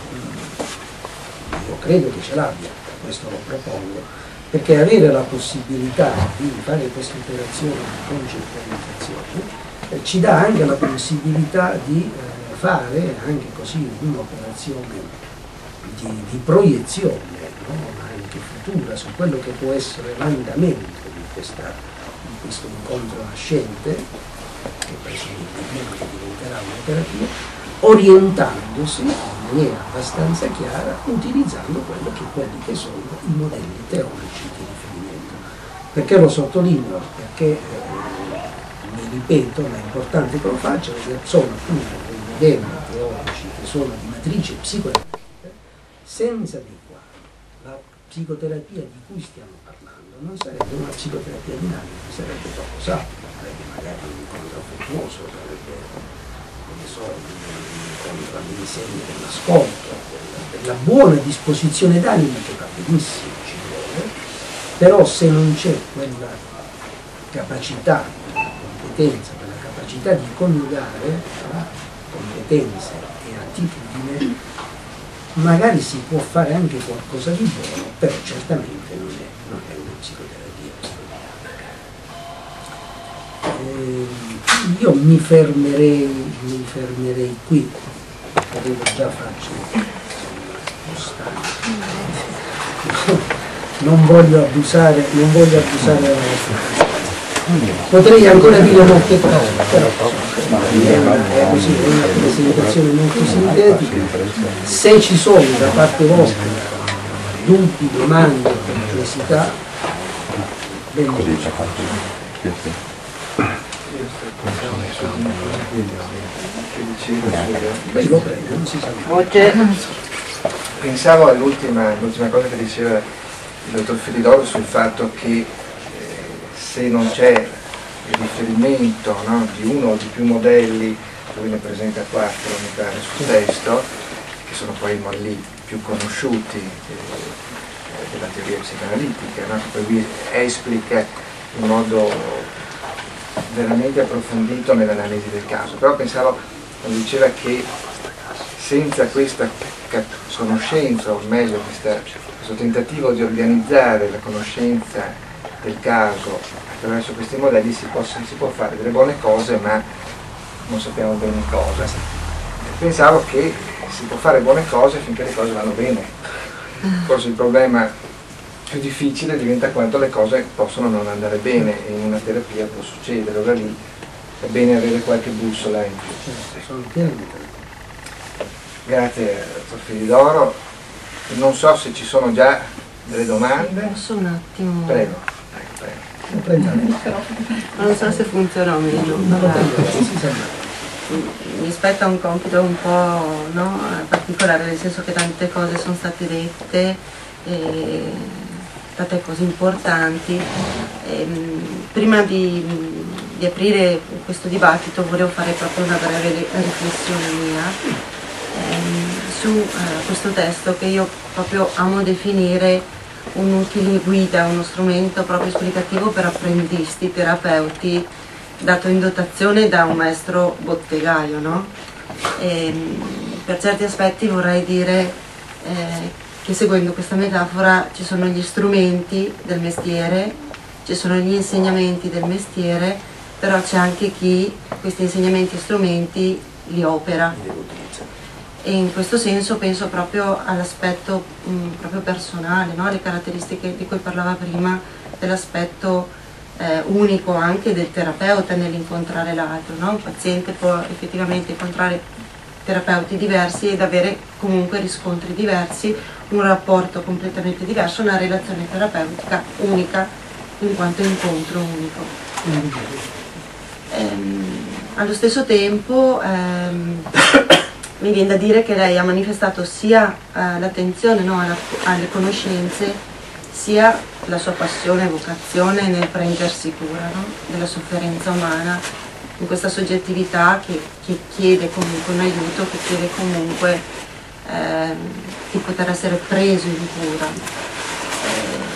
Speaker 2: io credo che ce l'abbia, per questo lo propongo, perché avere la possibilità di fare queste operazioni di concettualizzazione eh, ci dà anche la possibilità di eh, fare anche così un'operazione di, di proiezione, no? Anche futura su quello che può essere l'andamento di, questa, di questo incontro nascente, che presumibilmente diventerà una terapia, orientandosi in maniera abbastanza chiara, utilizzando quello che, quelli che sono i modelli teorici di riferimento. Perché lo sottolineo? Perché, eh, mi ripeto, ma è importante che lo faccia, perché sono appunto dei modelli teorici che sono di matrice psicoterapeutica, senza dei quali la psicoterapia di cui stiamo parlando non sarebbe una psicoterapia dinamica, sarebbe troppo sapida, sarebbe magari un incontro affettuoso, sarebbe, non so, contro all'insegna dell'ascolto, della, della buona disposizione d'animo che va benissimo, ci vuole, però se non c'è quella capacità, quella competenza, quella capacità di coniugare tra competenze e attitudine, magari si può fare anche qualcosa di buono, però certamente non è, non è una psicoterapia straordinaria. Eh, io mi fermerei, mi fermerei qui, avevo già faccio non voglio abusare, non voglio abusare della vostra. Potrei ancora dire molte cose, però è una, è così, è una presentazione molto sintetica. Se ci sono da parte vostra dubbi, domande, perplessità, benissimo. Beh, lo prego, non si sa.
Speaker 1: Pensavo all'ultima cosa che diceva il dottor Filidoro sul fatto che se non c'è il riferimento, no, di uno o di più modelli, lui ne presenta quattro mi pare sul testo, che sono poi i modelli più conosciuti eh, della teoria psicoanalitica, no, che poi lui esplica in modo veramente approfondito nell'analisi del caso. Però pensavo, quando diceva che senza questa conoscenza, o meglio questa, questo tentativo di organizzare la conoscenza del caso attraverso questi modelli si, possa, si può fare delle buone cose, ma non sappiamo bene cosa. Pensavo che si può fare buone cose finché le cose vanno bene. Forse il problema più difficile diventa quando le cose possono non andare bene, e in una terapia può succedere. Allora lì è bene avere qualche bussola in più. Grazie, dottor Filidoro. Non so se ci sono già delle domande.
Speaker 3: Posso un attimo?
Speaker 1: Prego.
Speaker 3: Non so se funziona o meno. Mi spetta un compito un po', no, particolare, nel senso che tante cose sono state dette, e tante cose importanti. E, prima di, di aprire questo dibattito volevo fare proprio una breve riflessione mia ehm, su eh, questo testo, che io proprio amo definire un utile guida, uno strumento proprio esplicativo per apprendisti, terapeuti, dato in dotazione da un maestro bottegaio, no? E, per certi aspetti vorrei dire eh, che seguendo questa metafora ci sono gli strumenti del mestiere, ci sono gli insegnamenti del mestiere, però c'è anche chi questi insegnamenti e strumenti li opera. E in questo senso penso proprio all'aspetto proprio personale, no? Le caratteristiche di cui parlava prima, dell'aspetto eh, unico anche del terapeuta nell'incontrare l'altro, no? Un paziente può effettivamente incontrare terapeuti diversi ed avere comunque riscontri diversi, un rapporto completamente diverso, una relazione terapeutica unica in quanto incontro unico. Ehm, allo stesso tempo ehm, mi viene da dire che lei ha manifestato sia eh, l'attenzione, no, alla, alle conoscenze, sia la sua passione e vocazione nel prendersi cura, no, della sofferenza umana, in questa soggettività che, che chiede comunque un aiuto, che chiede comunque eh, di poter essere preso in cura. Eh, e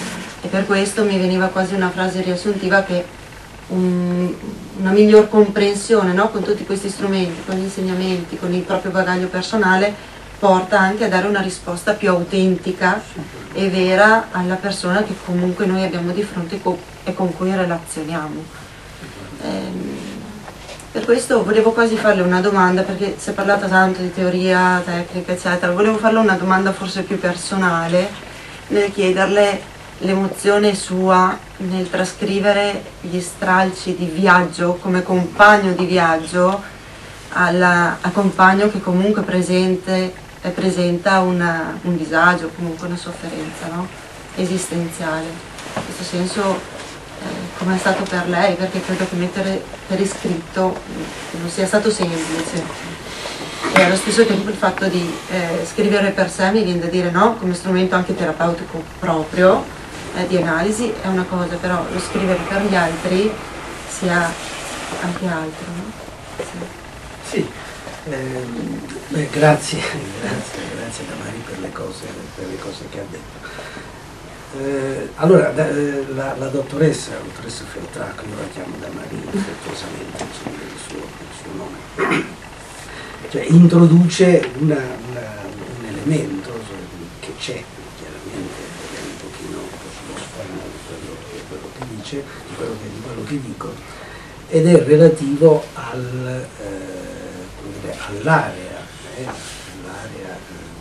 Speaker 3: per questo mi veniva quasi una frase riassuntiva che un, una miglior comprensione, no? Con tutti questi strumenti, con gli insegnamenti, con il proprio bagaglio personale, porta anche a dare una risposta più autentica e vera alla persona che comunque noi abbiamo di fronte e con cui relazioniamo. Ehm, per questo volevo quasi farle una domanda, perché si è parlato tanto di teoria, tecnica, eccetera. Volevo farle una domanda forse più personale, nel chiederle l'emozione sua nel trascrivere gli stralci di viaggio come compagno di viaggio alla, al compagno che comunque presente, eh, presenta una, un disagio, comunque una sofferenza, no? Esistenziale. In questo senso, eh, come è stato per lei, perché credo che mettere per iscritto non sia stato semplice. E allo stesso tempo il fatto di eh, scrivere per sé, mi viene da dire, no, come strumento anche terapeutico proprio, eh, di analisi è una cosa, però lo scrivere per gli altri sia anche altro, no?
Speaker 2: Sì, sì. Eh, beh, grazie, grazie, grazie Damari per le cose, per le cose che ha detto. Eh, allora, da, la, la dottoressa, la dottoressa Feltracco, io la chiamo Damari affettuosamente, insomma, il suo, il suo nome. Cioè, introduce una, una, un elemento che c'è, chiaramente, è un pochino lo sfondo di quello, di quello che dice, di quello che, di quello che dico, ed è relativo al, eh, all'area, eh, all'area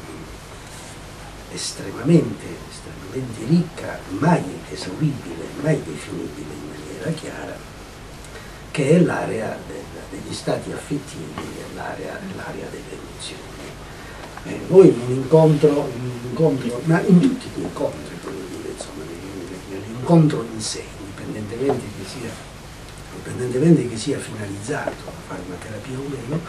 Speaker 2: eh, estremamente, estremamente ricca, mai esauribile, mai definibile in maniera chiara, che è l'area degli stati affettivi, l'area delle emozioni. Eh, noi in un incontro, in un incontro, ma in tutti gli incontri, dire, insomma, nell'incontro in sé, indipendentemente che sia, indipendentemente che sia finalizzato a fare una terapia o meno,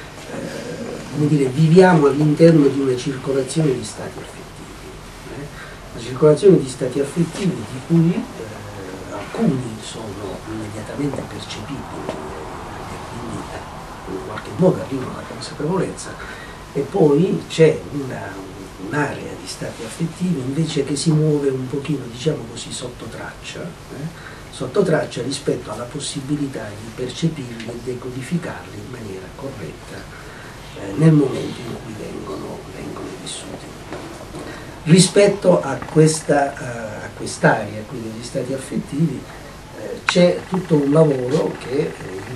Speaker 2: eh, come dire, viviamo all'interno di una circolazione di stati affettivi. Eh? Una circolazione di stati affettivi di cui eh, alcuni sono immediatamente percepibili, in qualche modo arrivano alla consapevolezza, e poi c'è un'area di stati affettivi invece che si muove un pochino, diciamo così, sotto traccia, eh? sotto traccia rispetto alla possibilità di percepirli e decodificarli in maniera corretta eh, nel momento in cui vengono, vengono vissuti. Rispetto a questa uh, a quest'area, quindi degli stati affettivi, eh, c'è tutto un lavoro che eh,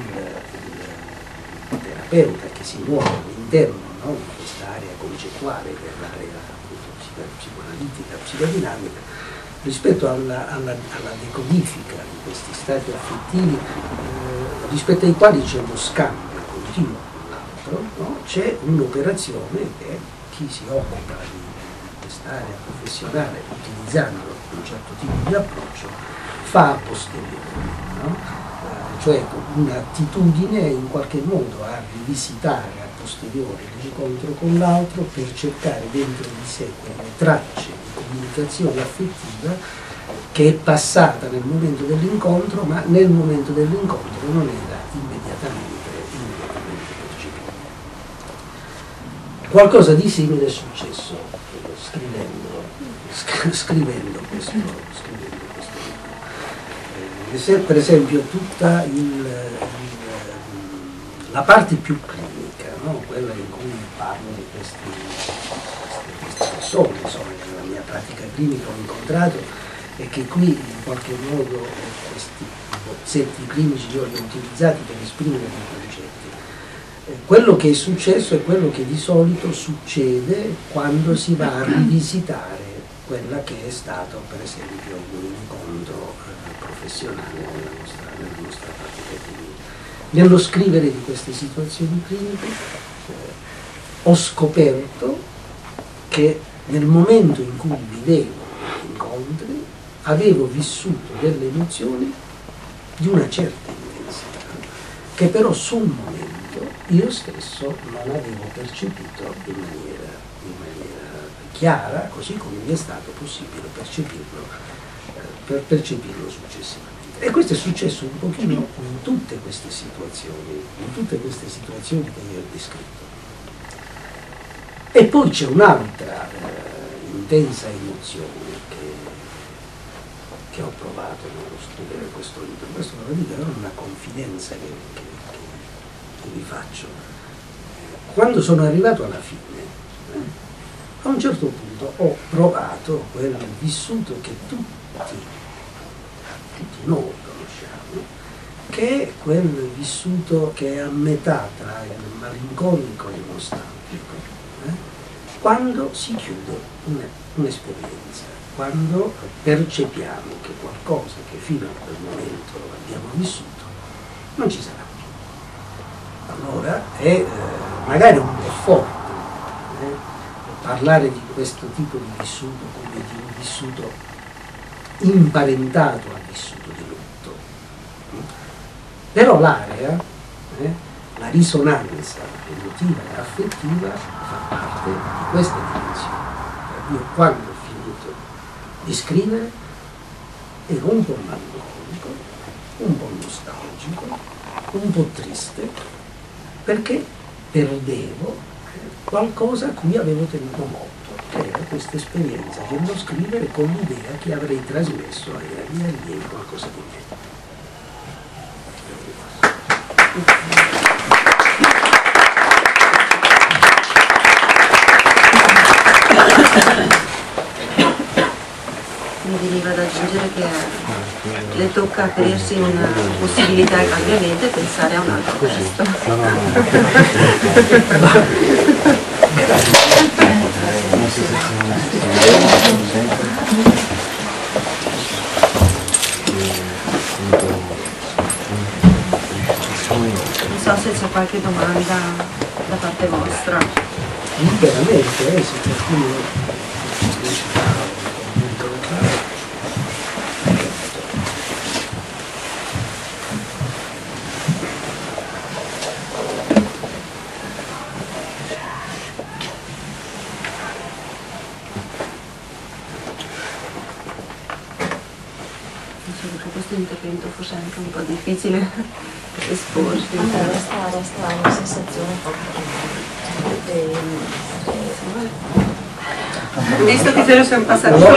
Speaker 2: il terapeuta che si muove all'interno, no, di questa area concettuale, che è l'area psicoanalitica, psicodinamica, rispetto alla, alla, alla decodifica di questi stati affettivi, eh, rispetto ai quali c'è uno scambio continuo con l'altro, no? C'è un'operazione che chi si occupa di quest'area professionale, utilizzando un certo tipo di approccio, fa a posteriori, no? Cioè un'attitudine in qualche modo a rivisitare a posteriori l'incontro con l'altro per cercare dentro di sé quelle tracce di comunicazione affettiva che è passata nel momento dell'incontro, ma nel momento dell'incontro non era immediatamente, immediatamente percepita. Qualcosa di simile è successo scrivendo, scrivendo questo. Scrivendo Se per esempio tutta il, il, la parte più clinica, no? Quella in cui parlo di questi, queste, queste persone, insomma, che nella mia pratica clinica ho incontrato e che qui in qualche modo questi bozzetti clinici li ho utilizzati per esprimere dei concetti. Eh, quello che è successo è quello che di solito succede quando si va a rivisitare quella che è stato per esempio un incontro eh, professionale nella nostra, nella nostra pratica clinica. Nello scrivere di queste situazioni cliniche eh, ho scoperto che nel momento in cui vivevo gli incontri avevo vissuto delle emozioni di una certa intensità che però sul momento io stesso non avevo percepito in maniera, in maniera chiara, così come mi è stato possibile percepirlo, eh, per percepirlo successivamente. E questo è successo un pochino in tutte queste situazioni, in tutte queste situazioni che io ho descritto. E poi c'è un'altra eh, intensa emozione che, che ho provato nello studiare questo libro. Questo lo dico, è una confidenza che, che, che, che vi faccio. Quando sono arrivato alla fine, eh, a un certo punto ho provato quel vissuto che tutti, tutti noi conosciamo, che è quel vissuto che è a metà tra il malinconico e il nostalgico, eh, quando si chiude un'esperienza, quando percepiamo che qualcosa che fino a quel momento abbiamo vissuto non ci sarà più. Allora è eh, magari un po' forte eh, parlare di questo tipo di vissuto come di un vissuto imparentato al vissuto di lutto. Però l'area, eh, la risonanza emotiva e affettiva fa parte di questa dimensione. Io quando ho finito di scrivere ero un po' malinconico, un po' nostalgico, un po' triste, perché perdevo qualcosa a cui avevo tenuto molto, che era questa esperienza dello scrivere con l'idea che avrei trasmesso ai miei allievi qualcosa di me.
Speaker 3: Mi veniva da aggiungere che le tocca aprirsi una possibilità di cambiamento e pensare a un altro testo. Non so se c'è qualche domanda da parte vostra.
Speaker 2: Liberamente, eh, se qualcuno
Speaker 3: questo intervento fosse anche un po' difficile esporsi.
Speaker 4: Allora, resta, resta una sensazione proprio
Speaker 3: visto che ce lo siamo passati
Speaker 2: no,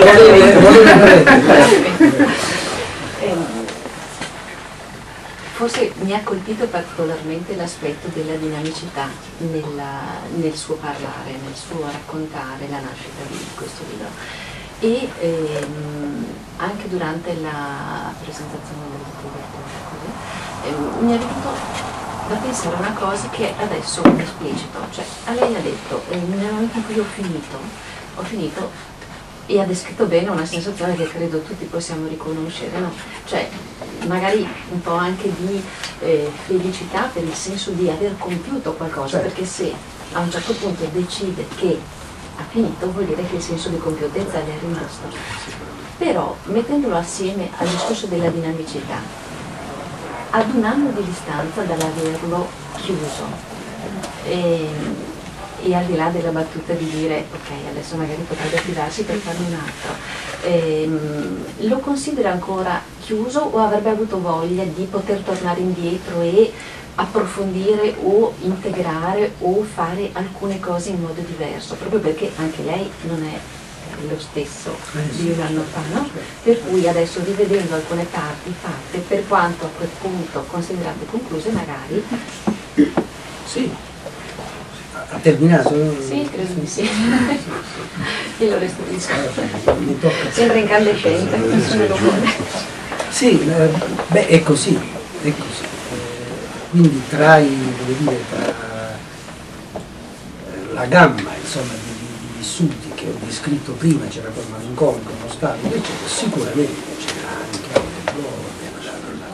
Speaker 4: forse mi ha colpito particolarmente l'aspetto della dinamicità nella, nel suo parlare, nel suo raccontare la nascita di questo libro. E ehm, anche durante la presentazione del libro ehm, mi è venuto da pensare a una cosa che adesso mi esplicito, cioè a lei ha detto eh, nel momento in cui ho finito, ho finito e ha descritto bene una sensazione che credo tutti possiamo riconoscere, no? Cioè magari un po' anche di eh, felicità per il senso di aver compiuto qualcosa,
Speaker 2: certo.
Speaker 4: Perché se a un certo punto decide che ha finito vuol dire che il senso di compiutezza gli è rimasto. Però mettendolo assieme al discorso della dinamicità, ad un anno di distanza dall'averlo chiuso e, e al di là della battuta di dire ok adesso magari potrebbe attivarsi per farne un altro, ehm, lo considera ancora chiuso o avrebbe avuto voglia di poter tornare indietro e approfondire o integrare o fare alcune cose in modo diverso, proprio perché anche lei non è lo stesso di un anno fa, no? Per cui adesso rivedendo alcune parti fatte, per quanto a quel punto considerate concluse, magari...
Speaker 2: Sì, ha terminato?
Speaker 4: Sì, credo di sì. Io lo restituisco.
Speaker 2: Mi tocca.
Speaker 4: Sembra incandescente, nessuno lo vuole.
Speaker 2: Sì, eh, beh, è così, è così. Quindi tra, i, dire, tra la gamma insomma, di, di, di vissuti che ho descritto prima, c'era quel malinconico, nostalgico, eccetera, sicuramente c'era anche quello della, della,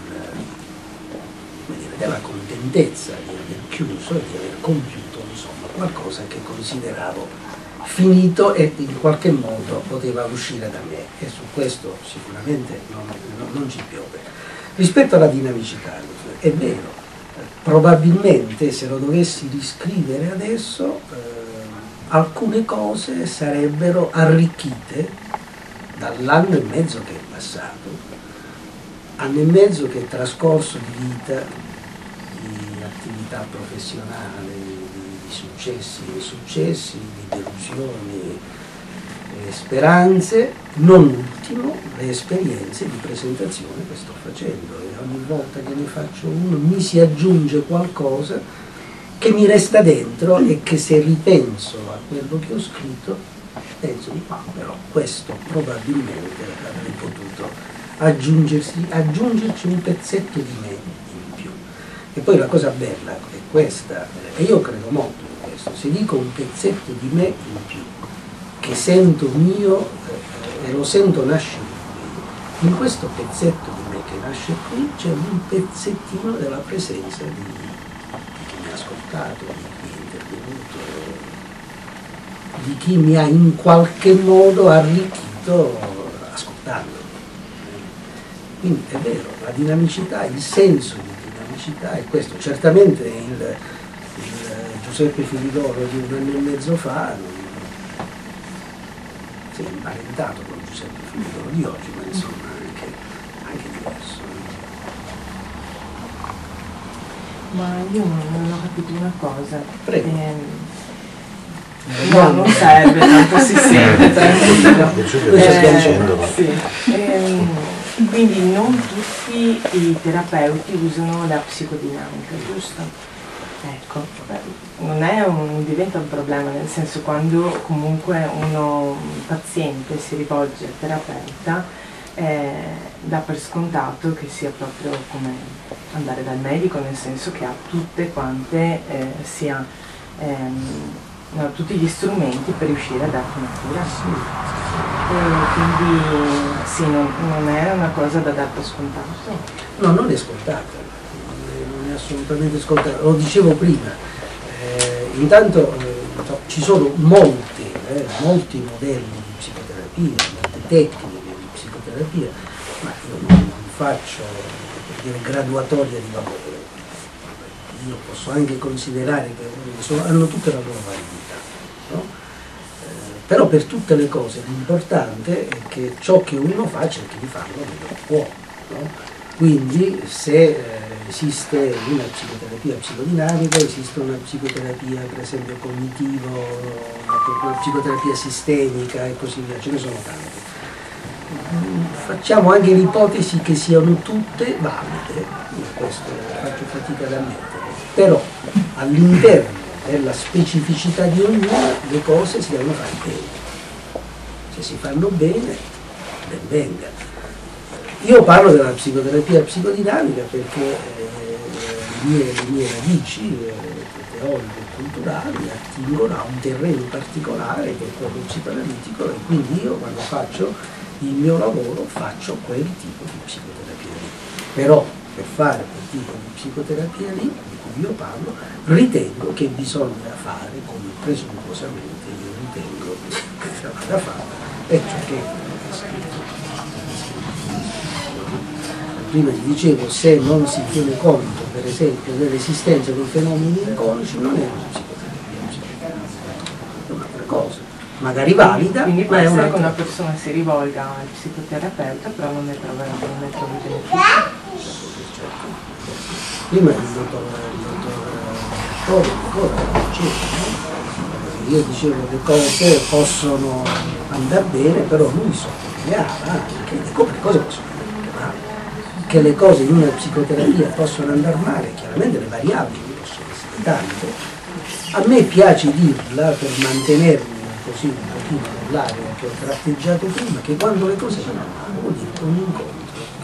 Speaker 2: della, della contentezza di aver chiuso e di aver compiuto insomma, qualcosa che consideravo finito e in qualche modo poteva uscire da me, e su questo sicuramente non, non, non ci piove. Rispetto alla dinamicità, è vero, probabilmente se lo dovessi riscrivere adesso eh, alcune cose sarebbero arricchite dall'anno e mezzo che è passato, anno e mezzo che è trascorso di vita, di attività professionale, di, di successi e insuccessi, di delusioni le speranze, non ultimo le esperienze di presentazione che sto facendo, e ogni volta che ne faccio uno mi si aggiunge qualcosa che mi resta dentro e che, se ripenso a quello che ho scritto, penso di ma però questo probabilmente avrei potuto aggiungersi, aggiungerci un pezzetto di me in più. E poi la cosa bella è questa, e io credo molto in questo, se dico un pezzetto di me in più, che sento mio eh, e lo sento nascere qui, in questo pezzetto di me che nasce qui c'è un pezzettino della presenza di, di chi mi ha ascoltato, di chi è intervenuto, di chi mi ha in qualche modo arricchito ascoltando. Quindi è vero, la dinamicità, il senso di dinamicità è questo. Certamente il, il Giuseppe Filidoro di un anno e mezzo fa non si è imparentato con Giuseppe Filidoro di oggi, ma insomma anche, anche diverso.
Speaker 5: Ma io non ho capito una cosa.
Speaker 2: Prego.
Speaker 5: Eh, No, non serve, tanto si sente, tranquillo. Eh, sì. eh, quindi non tutti i terapeuti usano la psicodinamica, giusto? Ecco, non è un, diventa un problema, nel senso, quando comunque uno, un paziente si rivolge al terapeuta, eh, dà per scontato che sia proprio come andare dal medico, nel senso che ha tutte quante, eh, sia... Ehm, No, tutti gli strumenti per riuscire a darti una cura. E quindi sì, non, non è una cosa da dar per scontato.
Speaker 2: No, non è scontata, non è assolutamente scontata, lo dicevo prima, eh, intanto eh, ci sono molti, eh, molti modelli di psicoterapia, molte tecniche di psicoterapia, ma io non faccio, per dire, graduatoria di valore. Io posso anche considerare che sono, hanno tutte la loro validità, no? eh, però per tutte le cose l'importante è che ciò che uno fa cerchi di farlo dove può, no? Quindi se eh, esiste una psicoterapia psicodinamica, esiste una psicoterapia per esempio cognitivo, una, una psicoterapia sistemica e così via, ce ne sono tante. Facciamo anche l'ipotesi che siano tutte valide, io questo faccio fatica ad ammettere. Però all'interno della specificità di ognuna le cose si devono fare bene. Se si fanno bene, ben venga. Io parlo della psicoterapia psicodinamica perché eh, le, mie, le mie radici eh, teoriche e culturali attingono a un terreno particolare che è quello psicoanalitico, e quindi io, quando faccio il mio lavoro, faccio quel tipo di psicoterapia lì. Però per fare quel tipo di psicoterapia lì, di cui io parlo, ritengo che bisogna fare come presuntuosamente io ritengo che si vada fatta, e cioè che prima ti dicevo, se non si tiene conto per esempio dell'esistenza dei fenomeni inconsci, non è una psicoterapia, è un'altra cosa, magari valida,
Speaker 5: quindi può
Speaker 2: ma è
Speaker 5: essere
Speaker 2: una...
Speaker 5: che una persona si rivolga al psicoterapeuta però non ne trova, non ne trova beneficio.
Speaker 2: Prima il dottor Torri ancora diceva, no? Io dicevo le cose possono andare bene, però lui sottolineava anche che le cose possono andare male, che le cose in una psicoterapia possono andare male, chiaramente le variabili possono essere tante. A me piace dirla per mantenermi così un pochino nell'area che ho tratteggiato prima, che quando le cose vanno male vuol dire un incontro.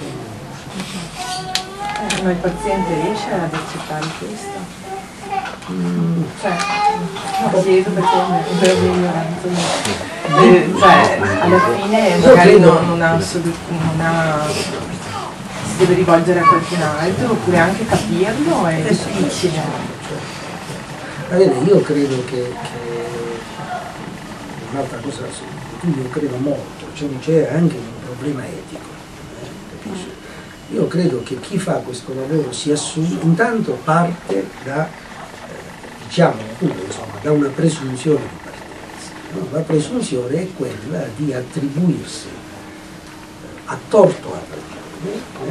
Speaker 5: Ma il paziente riesce ad accettare questo? Mm. Cioè, no, chiedo perché è per ignoranza. Eh, cioè, alla fine magari non, non, ha non ha si deve rivolgere a qualcun altro, oppure anche capirlo è difficile.
Speaker 2: Allora, io credo che, che un'altra cosa su cui io credo molto, cioè c'è anche un problema etico, eh, capisci? Io credo che chi fa questo lavoro si assume, intanto parte da, eh, diciamo appunto, insomma, da una presunzione di partenza, no? La presunzione è quella di attribuirsi eh, a torto o a ragione eh,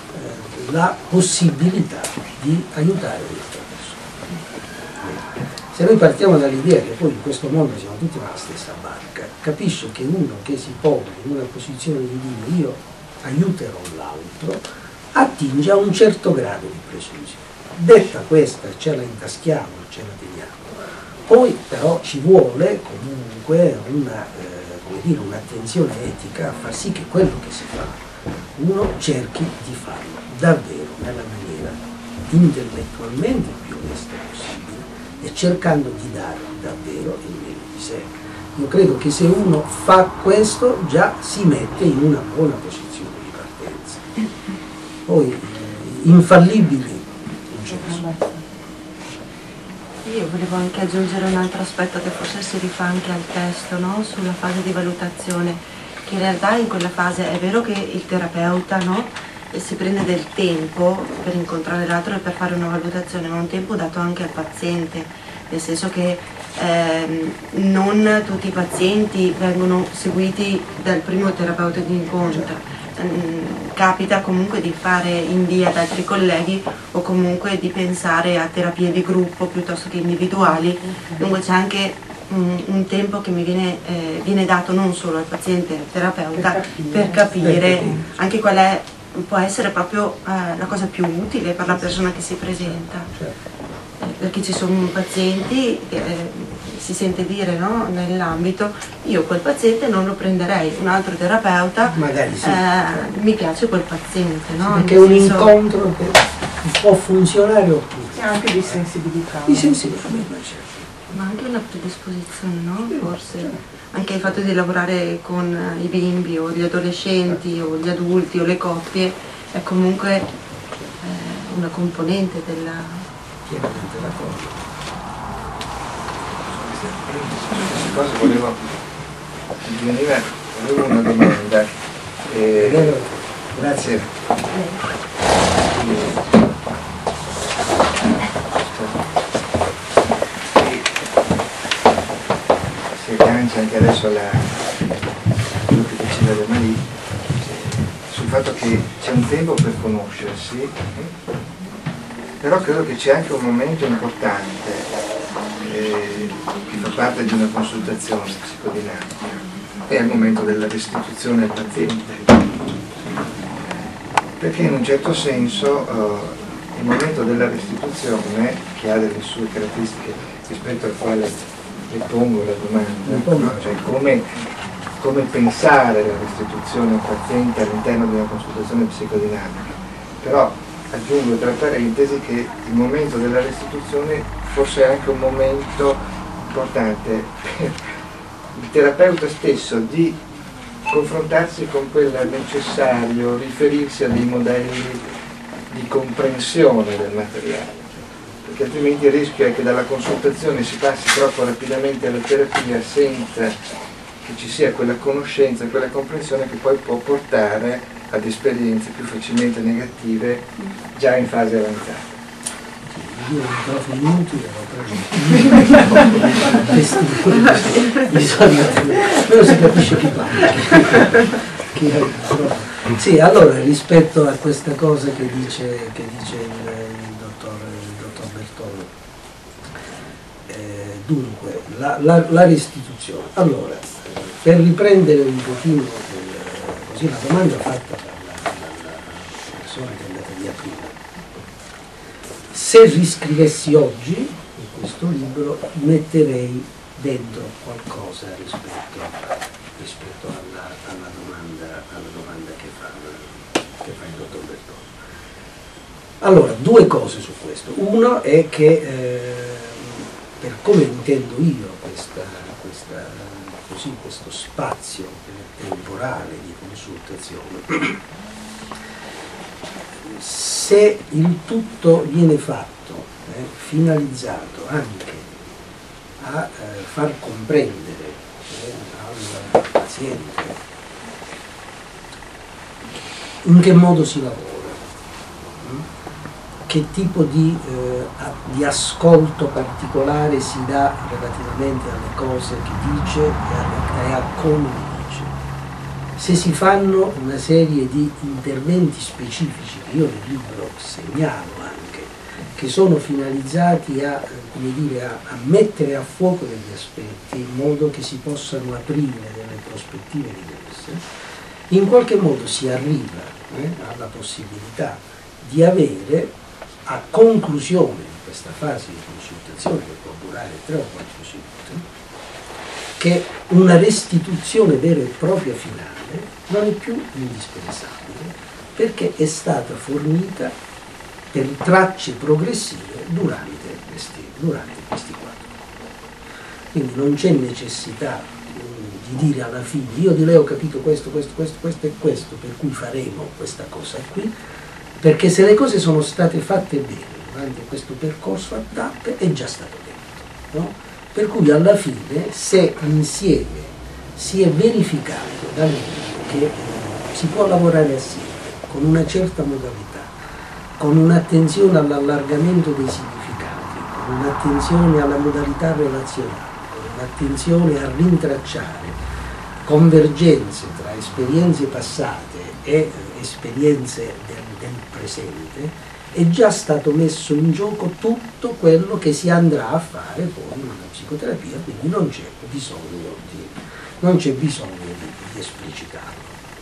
Speaker 2: eh, la possibilità di aiutare questa persona. Se noi partiamo dall'idea che poi in questo mondo siamo tutti nella stessa barca, capisce che uno che si pone in una posizione di dire io aiuterò l'altro, attinge a un certo grado di presunzione. Detta questa, ce la intaschiamo, ce la teniamo. Poi però ci vuole comunque una, eh, come dire, un'attenzione etica a far sì che quello che si fa, uno cerchi di farlo davvero nella maniera intellettualmente più onesta possibile e cercando di dare davvero il meglio di sé. Io credo che se uno fa questo già si mette in una buona posizione di partenza. Poi eh, infallibili non ce ne sono.
Speaker 3: Io volevo anche aggiungere un altro aspetto che forse si rifà anche al testo, no? Sulla fase di valutazione, che in realtà in quella fase è vero che il terapeuta, no? E si prende del tempo per incontrare l'altro e per fare una valutazione, ma un tempo dato anche al paziente, nel senso che ehm, non tutti i pazienti vengono seguiti dal primo terapeuta di incontro. Capita comunque di fare invio ad altri colleghi o comunque di pensare a terapie di gruppo piuttosto che individuali, dunque c'è anche un, un tempo che mi viene, eh, viene dato non solo al paziente e al terapeuta per capire, per capire anche qual è, può essere proprio eh, la cosa più utile per la persona che si presenta. Eh, perché ci sono pazienti che eh, si sente dire, no, nell'ambito, io quel paziente non lo prenderei, un altro terapeuta
Speaker 2: magari sì,
Speaker 3: eh, mi piace quel paziente, no?
Speaker 2: Perché è un senso... incontro che può funzionare oppure
Speaker 5: c'è anche di sensibilità,
Speaker 2: di sensibilità,
Speaker 3: ma anche una predisposizione, no? Forse anche il fatto di lavorare con i bimbi o gli adolescenti o gli adulti o le coppie è comunque eh, una componente della...
Speaker 2: Pienamente d'accordo.
Speaker 1: Queste cose volevo, mi veniva, volevo una domanda. Eh,
Speaker 2: Grazie.
Speaker 1: Si aggancia anche adesso alla quello che diceva De Marì, sul fatto che c'è un tempo per conoscersi, però credo che c'è anche un momento importante eh, che fa parte di una consultazione psicodinamica, è il momento della restituzione al paziente, perché in un certo senso eh, il momento della restituzione, che ha delle sue caratteristiche rispetto al quale le pongo la domanda, no? Cioè come, come pensare la restituzione al paziente all'interno di una consultazione psicodinamica, però aggiungo tra parentesi che il momento della restituzione forse è anche un momento importante per il terapeuta stesso di confrontarsi con quel necessario riferirsi a dei modelli di comprensione del materiale, perché altrimenti il rischio è che dalla consultazione si passi troppo rapidamente alla terapia senza che ci sia quella conoscenza, quella comprensione che poi può portare ad esperienze più facilmente negative già in fase avanzata.
Speaker 2: Io ho microfono inutile, ho bisogna, però si capisce chi parla. Chi è, sì, allora rispetto a questa cosa che dice, che dice il, il, dottor, il dottor Bertolo, eh, dunque la, la, la restituzione. Allora, per riprendere un pochino il, così la domanda fatta dalla, dalla persona che è andata via prima, se riscrivessi oggi in questo libro metterei dentro qualcosa rispetto, rispetto alla, alla, domanda, alla domanda che fa, che fa il dottor Bertolo. Allora, due cose su questo. Uno è che eh, per come intendo io questa, questa, così, questo spazio temporale di consultazione, se il tutto viene fatto, eh, finalizzato anche a eh, far comprendere eh, al paziente in che modo si lavora, hm? che tipo di, eh, a, di ascolto particolare si dà relativamente alle cose che dice e, alle, e a come dice. Se si fanno una serie di interventi specifici che io nel libro segnalo anche che sono finalizzati a, come dire, a, a mettere a fuoco degli aspetti in modo che si possano aprire delle prospettive diverse, in qualche modo si arriva eh, alla possibilità di avere a conclusione di questa fase di consultazione, che può durare tre o quattro sedute, che una restituzione vera e propria finale non è più indispensabile, perché è stata fornita per tracce progressive durante questi, durante questi quattro anni. Quindi non c'è necessità um, di dire alla fine io di lei ho capito questo, questo, questo, questo e questo, per cui faremo questa cosa qui, perché se le cose sono state fatte bene durante questo percorso a tappe è già stato detto, no? Per cui alla fine, se insieme si è verificato da noi che eh, si può lavorare assieme con una certa modalità, con un'attenzione all'allargamento dei significati, con un'attenzione alla modalità relazionale, con un'attenzione a rintracciare convergenze tra esperienze passate e eh, esperienze del, del presente, è già stato messo in gioco tutto quello che si andrà a fare poi in una psicoterapia, quindi non c'è bisogno di, non c'è bisogno di, di esplicitarlo.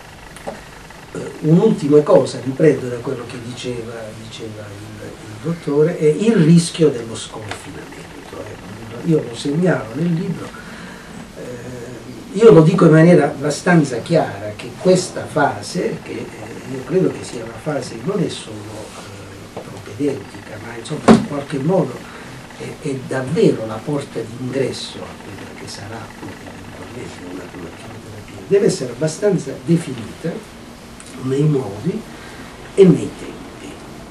Speaker 2: Un'ultima cosa, riprendo da quello che diceva, diceva il, il dottore, è il rischio dello sconfinamento. Eh. Io lo segnalo nel libro, eh, io lo dico in maniera abbastanza chiara, che questa fase, che eh, io credo che sia una fase, non è solo eh, propedeutica, ma insomma in qualche modo è, è davvero la porta d'ingresso a quella che sarà eventualmente una, una chemioterapia, deve essere abbastanza definita nei modi e nei tempi,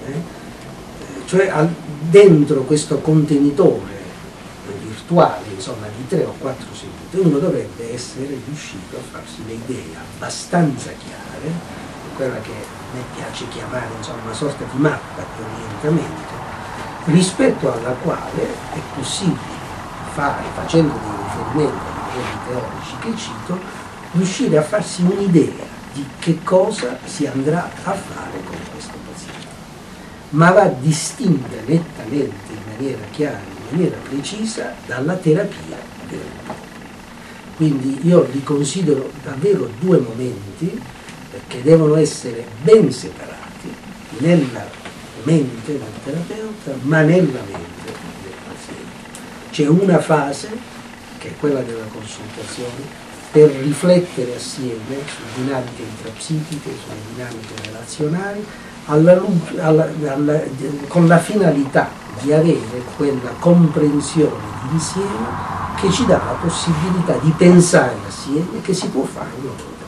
Speaker 2: eh? Cioè al, dentro questo contenitore virtuale, insomma, di tre o quattro sedute, uno dovrebbe essere riuscito a farsi le idee abbastanza chiare, quella che a me piace chiamare, insomma, una sorta di mappa di orientamento, rispetto alla quale è possibile fare, facendo dei riferimenti ai livelli teorici che cito, riuscire a farsi un'idea di che cosa si andrà a fare con questo paziente, ma va distinta nettamente, in maniera chiara, in maniera precisa, dalla terapia vera e propria. Quindi io li considero davvero due momenti che devono essere ben separati nella mente del terapeuta, ma nella mente del paziente. C'è una fase, che è quella della consultazione, per riflettere assieme su dinamiche intrapsichiche, sulle dinamiche relazionali, alla, alla, alla, con la finalità di avere quella comprensione d'insieme che ci dà la possibilità di pensare assieme che si può fare un'autoterapia.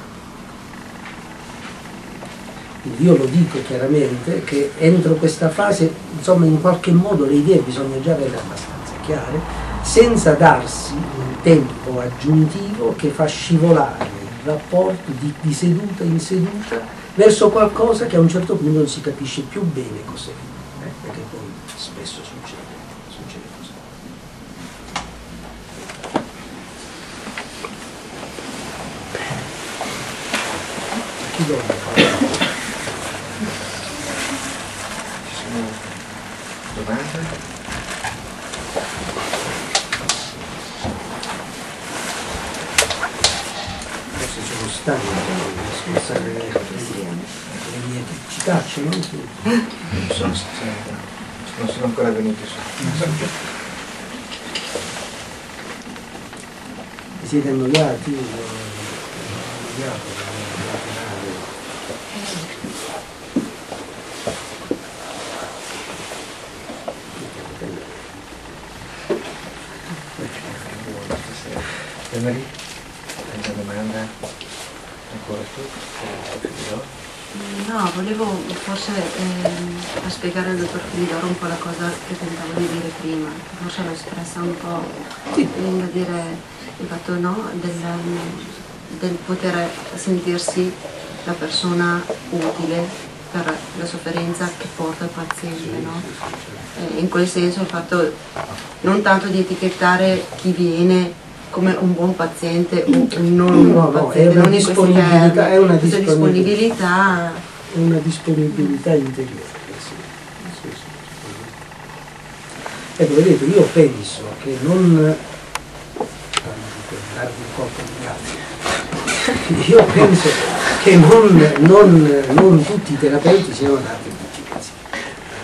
Speaker 2: Quindi io lo dico chiaramente che entro questa fase, insomma, in qualche modo le idee bisogna già averle abbastanza chiare, senza darsi un tempo aggiuntivo che fa scivolare il rapporto di, di seduta in seduta verso qualcosa che a un certo punto non si capisce più bene cos'è, eh? Perché poi spesso succede, succede così. Chi domanda?
Speaker 1: Ci sono domande?
Speaker 2: Stanno scusare le mie ci tacciono?
Speaker 1: Non so se non sono ancora venuti su.
Speaker 2: Siete annoiati? Annoiato,
Speaker 1: Emery, hai una domanda? Ancora tu?
Speaker 3: No, volevo forse ehm, spiegare al dottor Filidoro un po' la cosa che tentavo di dire prima, forse l'ho espressa un po', sì. Da dire il fatto, no, del, del poter sentirsi la persona utile per la sofferenza che porta il paziente, no? Eh, in quel senso il fatto non tanto di etichettare chi viene come un buon paziente o un non un buon
Speaker 2: no,
Speaker 3: paziente,
Speaker 2: no,
Speaker 3: non in questi termini,
Speaker 2: è una
Speaker 3: questa disponibilità,
Speaker 2: una disponibilità interiore, sì. Sì, sì. Ecco, vedete, io penso che non darvi un colpo di grazia, io penso che non, non, non tutti i terapeuti siano adatti a tutti i pazienti,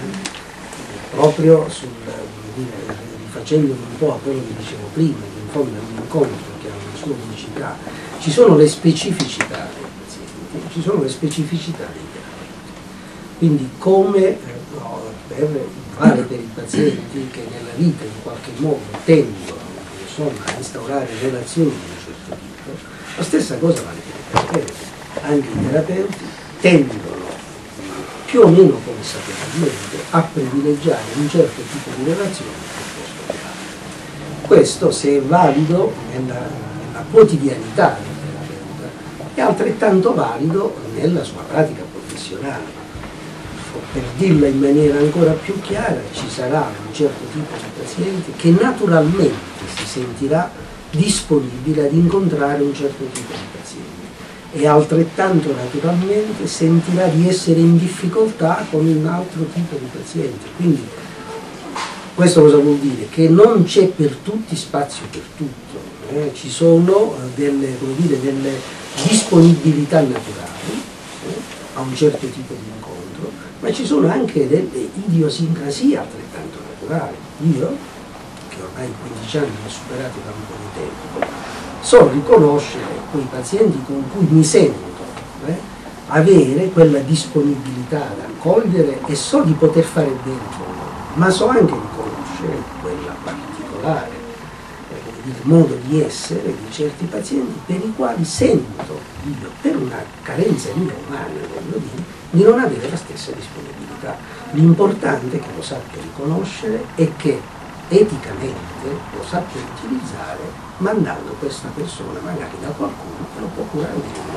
Speaker 2: proprio sul, dire, rifacendomi un po' a quello che dicevo prima, che in fondo è un incontro che ha una sua unicità, ci sono le specificità dei pazienti, ci sono le specificità dei terapeuti, quindi come eh, no, per, vale per i pazienti che nella vita in qualche modo tendono insomma, a instaurare relazioni di un certo tipo, la stessa cosa vale per i terapeuti. Anche i terapeuti tendono più o meno consapevolmente a privilegiare un certo tipo di relazioni piuttosto che altre. Questo, se è valido nella, nella quotidianità del terapeuta, è altrettanto valido nella sua pratica professionale. Per dirla in maniera ancora più chiara, ci sarà un certo tipo di paziente che naturalmente si sentirà disponibile ad incontrare un certo tipo di paziente e altrettanto naturalmente sentirà di essere in difficoltà con un altro tipo di paziente. Quindi questo cosa vuol dire? Che non c'è per tutti spazio per tutto, eh? Ci sono delle, come dire, delle disponibilità naturali eh? a un certo tipo di incontro, ma ci sono anche delle idiosincrasie altrettanto naturali. Io, che ormai in quindici anni ho superato da un po' di tempo, so riconoscere quei pazienti con cui mi sento eh, avere quella disponibilità ad accogliere e so di poter fare bene con loro, ma so anche riconoscere quella particolare eh, il modo di essere di certi pazienti per i quali sento io, per una carenza mia umana, voglio dire, di non avere la stessa disponibilità. L'importante è che lo sappia riconoscere e che eticamente lo sappia utilizzare mandando questa persona magari da qualcuno che lo può curare meglio.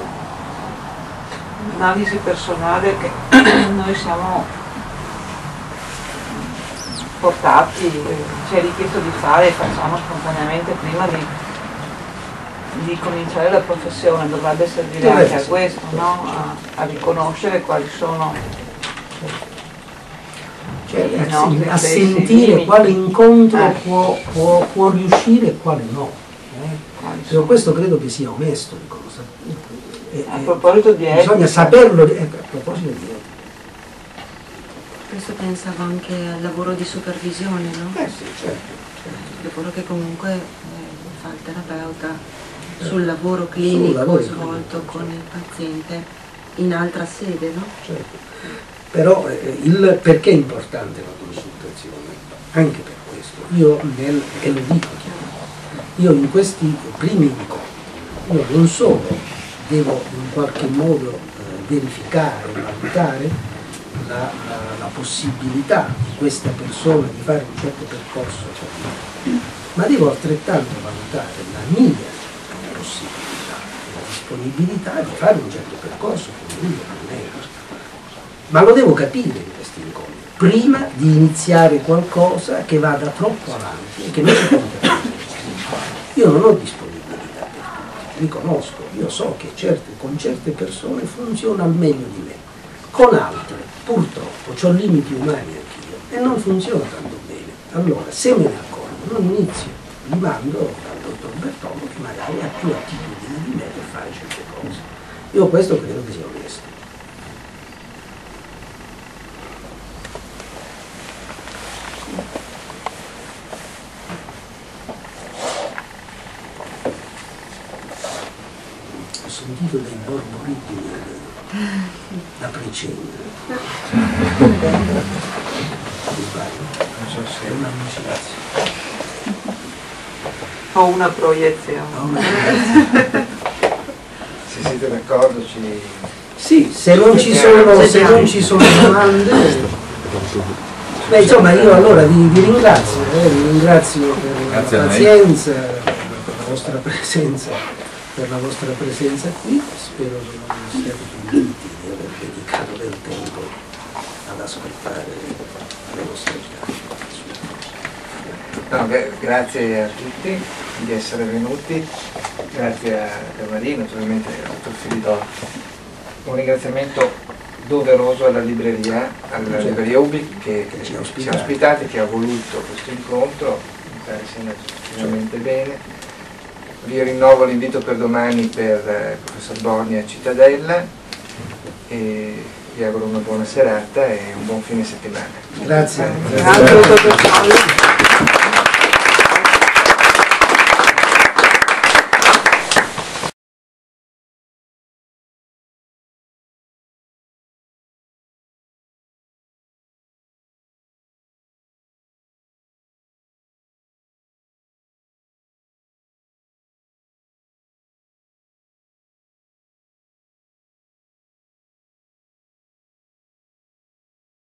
Speaker 6: Un'analisi personale che noi siamo portati, ci è richiesto di fare e facciamo spontaneamente prima di, di cominciare la professione, dovrebbe servire anche a questo, no? a, a riconoscere quali sono
Speaker 2: cioè, a, a sentire quale incontro eh. può, può, può riuscire e quale no. Eh? Per questo credo che sia onesto eh,
Speaker 6: a proposito di
Speaker 2: bisogna
Speaker 6: etica.
Speaker 2: saperlo eh, a proposito di etica.
Speaker 3: Questo pensavo anche al lavoro di supervisione, no?
Speaker 2: Eh sì, certo, certo.
Speaker 3: Il lavoro che comunque eh, fa il terapeuta sul lavoro clinico sul lavoro svolto clinico, con certo. il paziente in altra sede, no?
Speaker 2: Certo. Però eh, il, perché è importante la consultazione? Anche per questo. Io nel, e lo dico chiaramente, io in questi primi incontri, io non solo devo in qualche modo eh, verificare, valutare la, la, la possibilità di questa persona di fare un certo percorso, cioè, ma devo altrettanto valutare la mia possibilità, la disponibilità di fare un certo percorso con lui o con lei. Ma lo devo capire in questi incontri, prima di iniziare qualcosa che vada troppo avanti e che non si compia. Io non ho disponibilità per tutti, riconosco, io so che certe, con certe persone funziona al meglio di me, con altre purtroppo ho limiti umani anch'io e non funziona tanto bene. Allora, se me ne accorgo, non inizio, li mando dal dottor Bertollo che magari ha più attitudine di me per fare certe cose. Io questo credo che sia onesto. Ho sentito dei borborigli da precedere. È un'amicizia.
Speaker 6: Ho una proiezione.
Speaker 2: Ho una proiezione.
Speaker 1: Se siete d'accordo ci...
Speaker 2: Sì, se non ci sono, se non ci sono domande... Beh, insomma, io allora vi, vi ringrazio, eh, vi ringrazio per Grazie la pazienza, per la vostra presenza, per la vostra presenza qui. Spero che non siate convinti di aver dedicato del tempo ad ascoltare le vostre chiacchiere.
Speaker 1: No, grazie a tutti di essere venuti, grazie a Marino, naturalmente al dottor Filidoro. Un ringraziamento doveroso alla libreria, alla libreria Ubi che, che ci ha ospitati, che ha voluto questo incontro, mi pare sia andato veramente bene. Vi rinnovo l'invito per domani per eh, il professor Borgni a Cittadella e vi auguro una buona serata e un buon fine settimana.
Speaker 2: Grazie.
Speaker 5: Grazie. Grazie.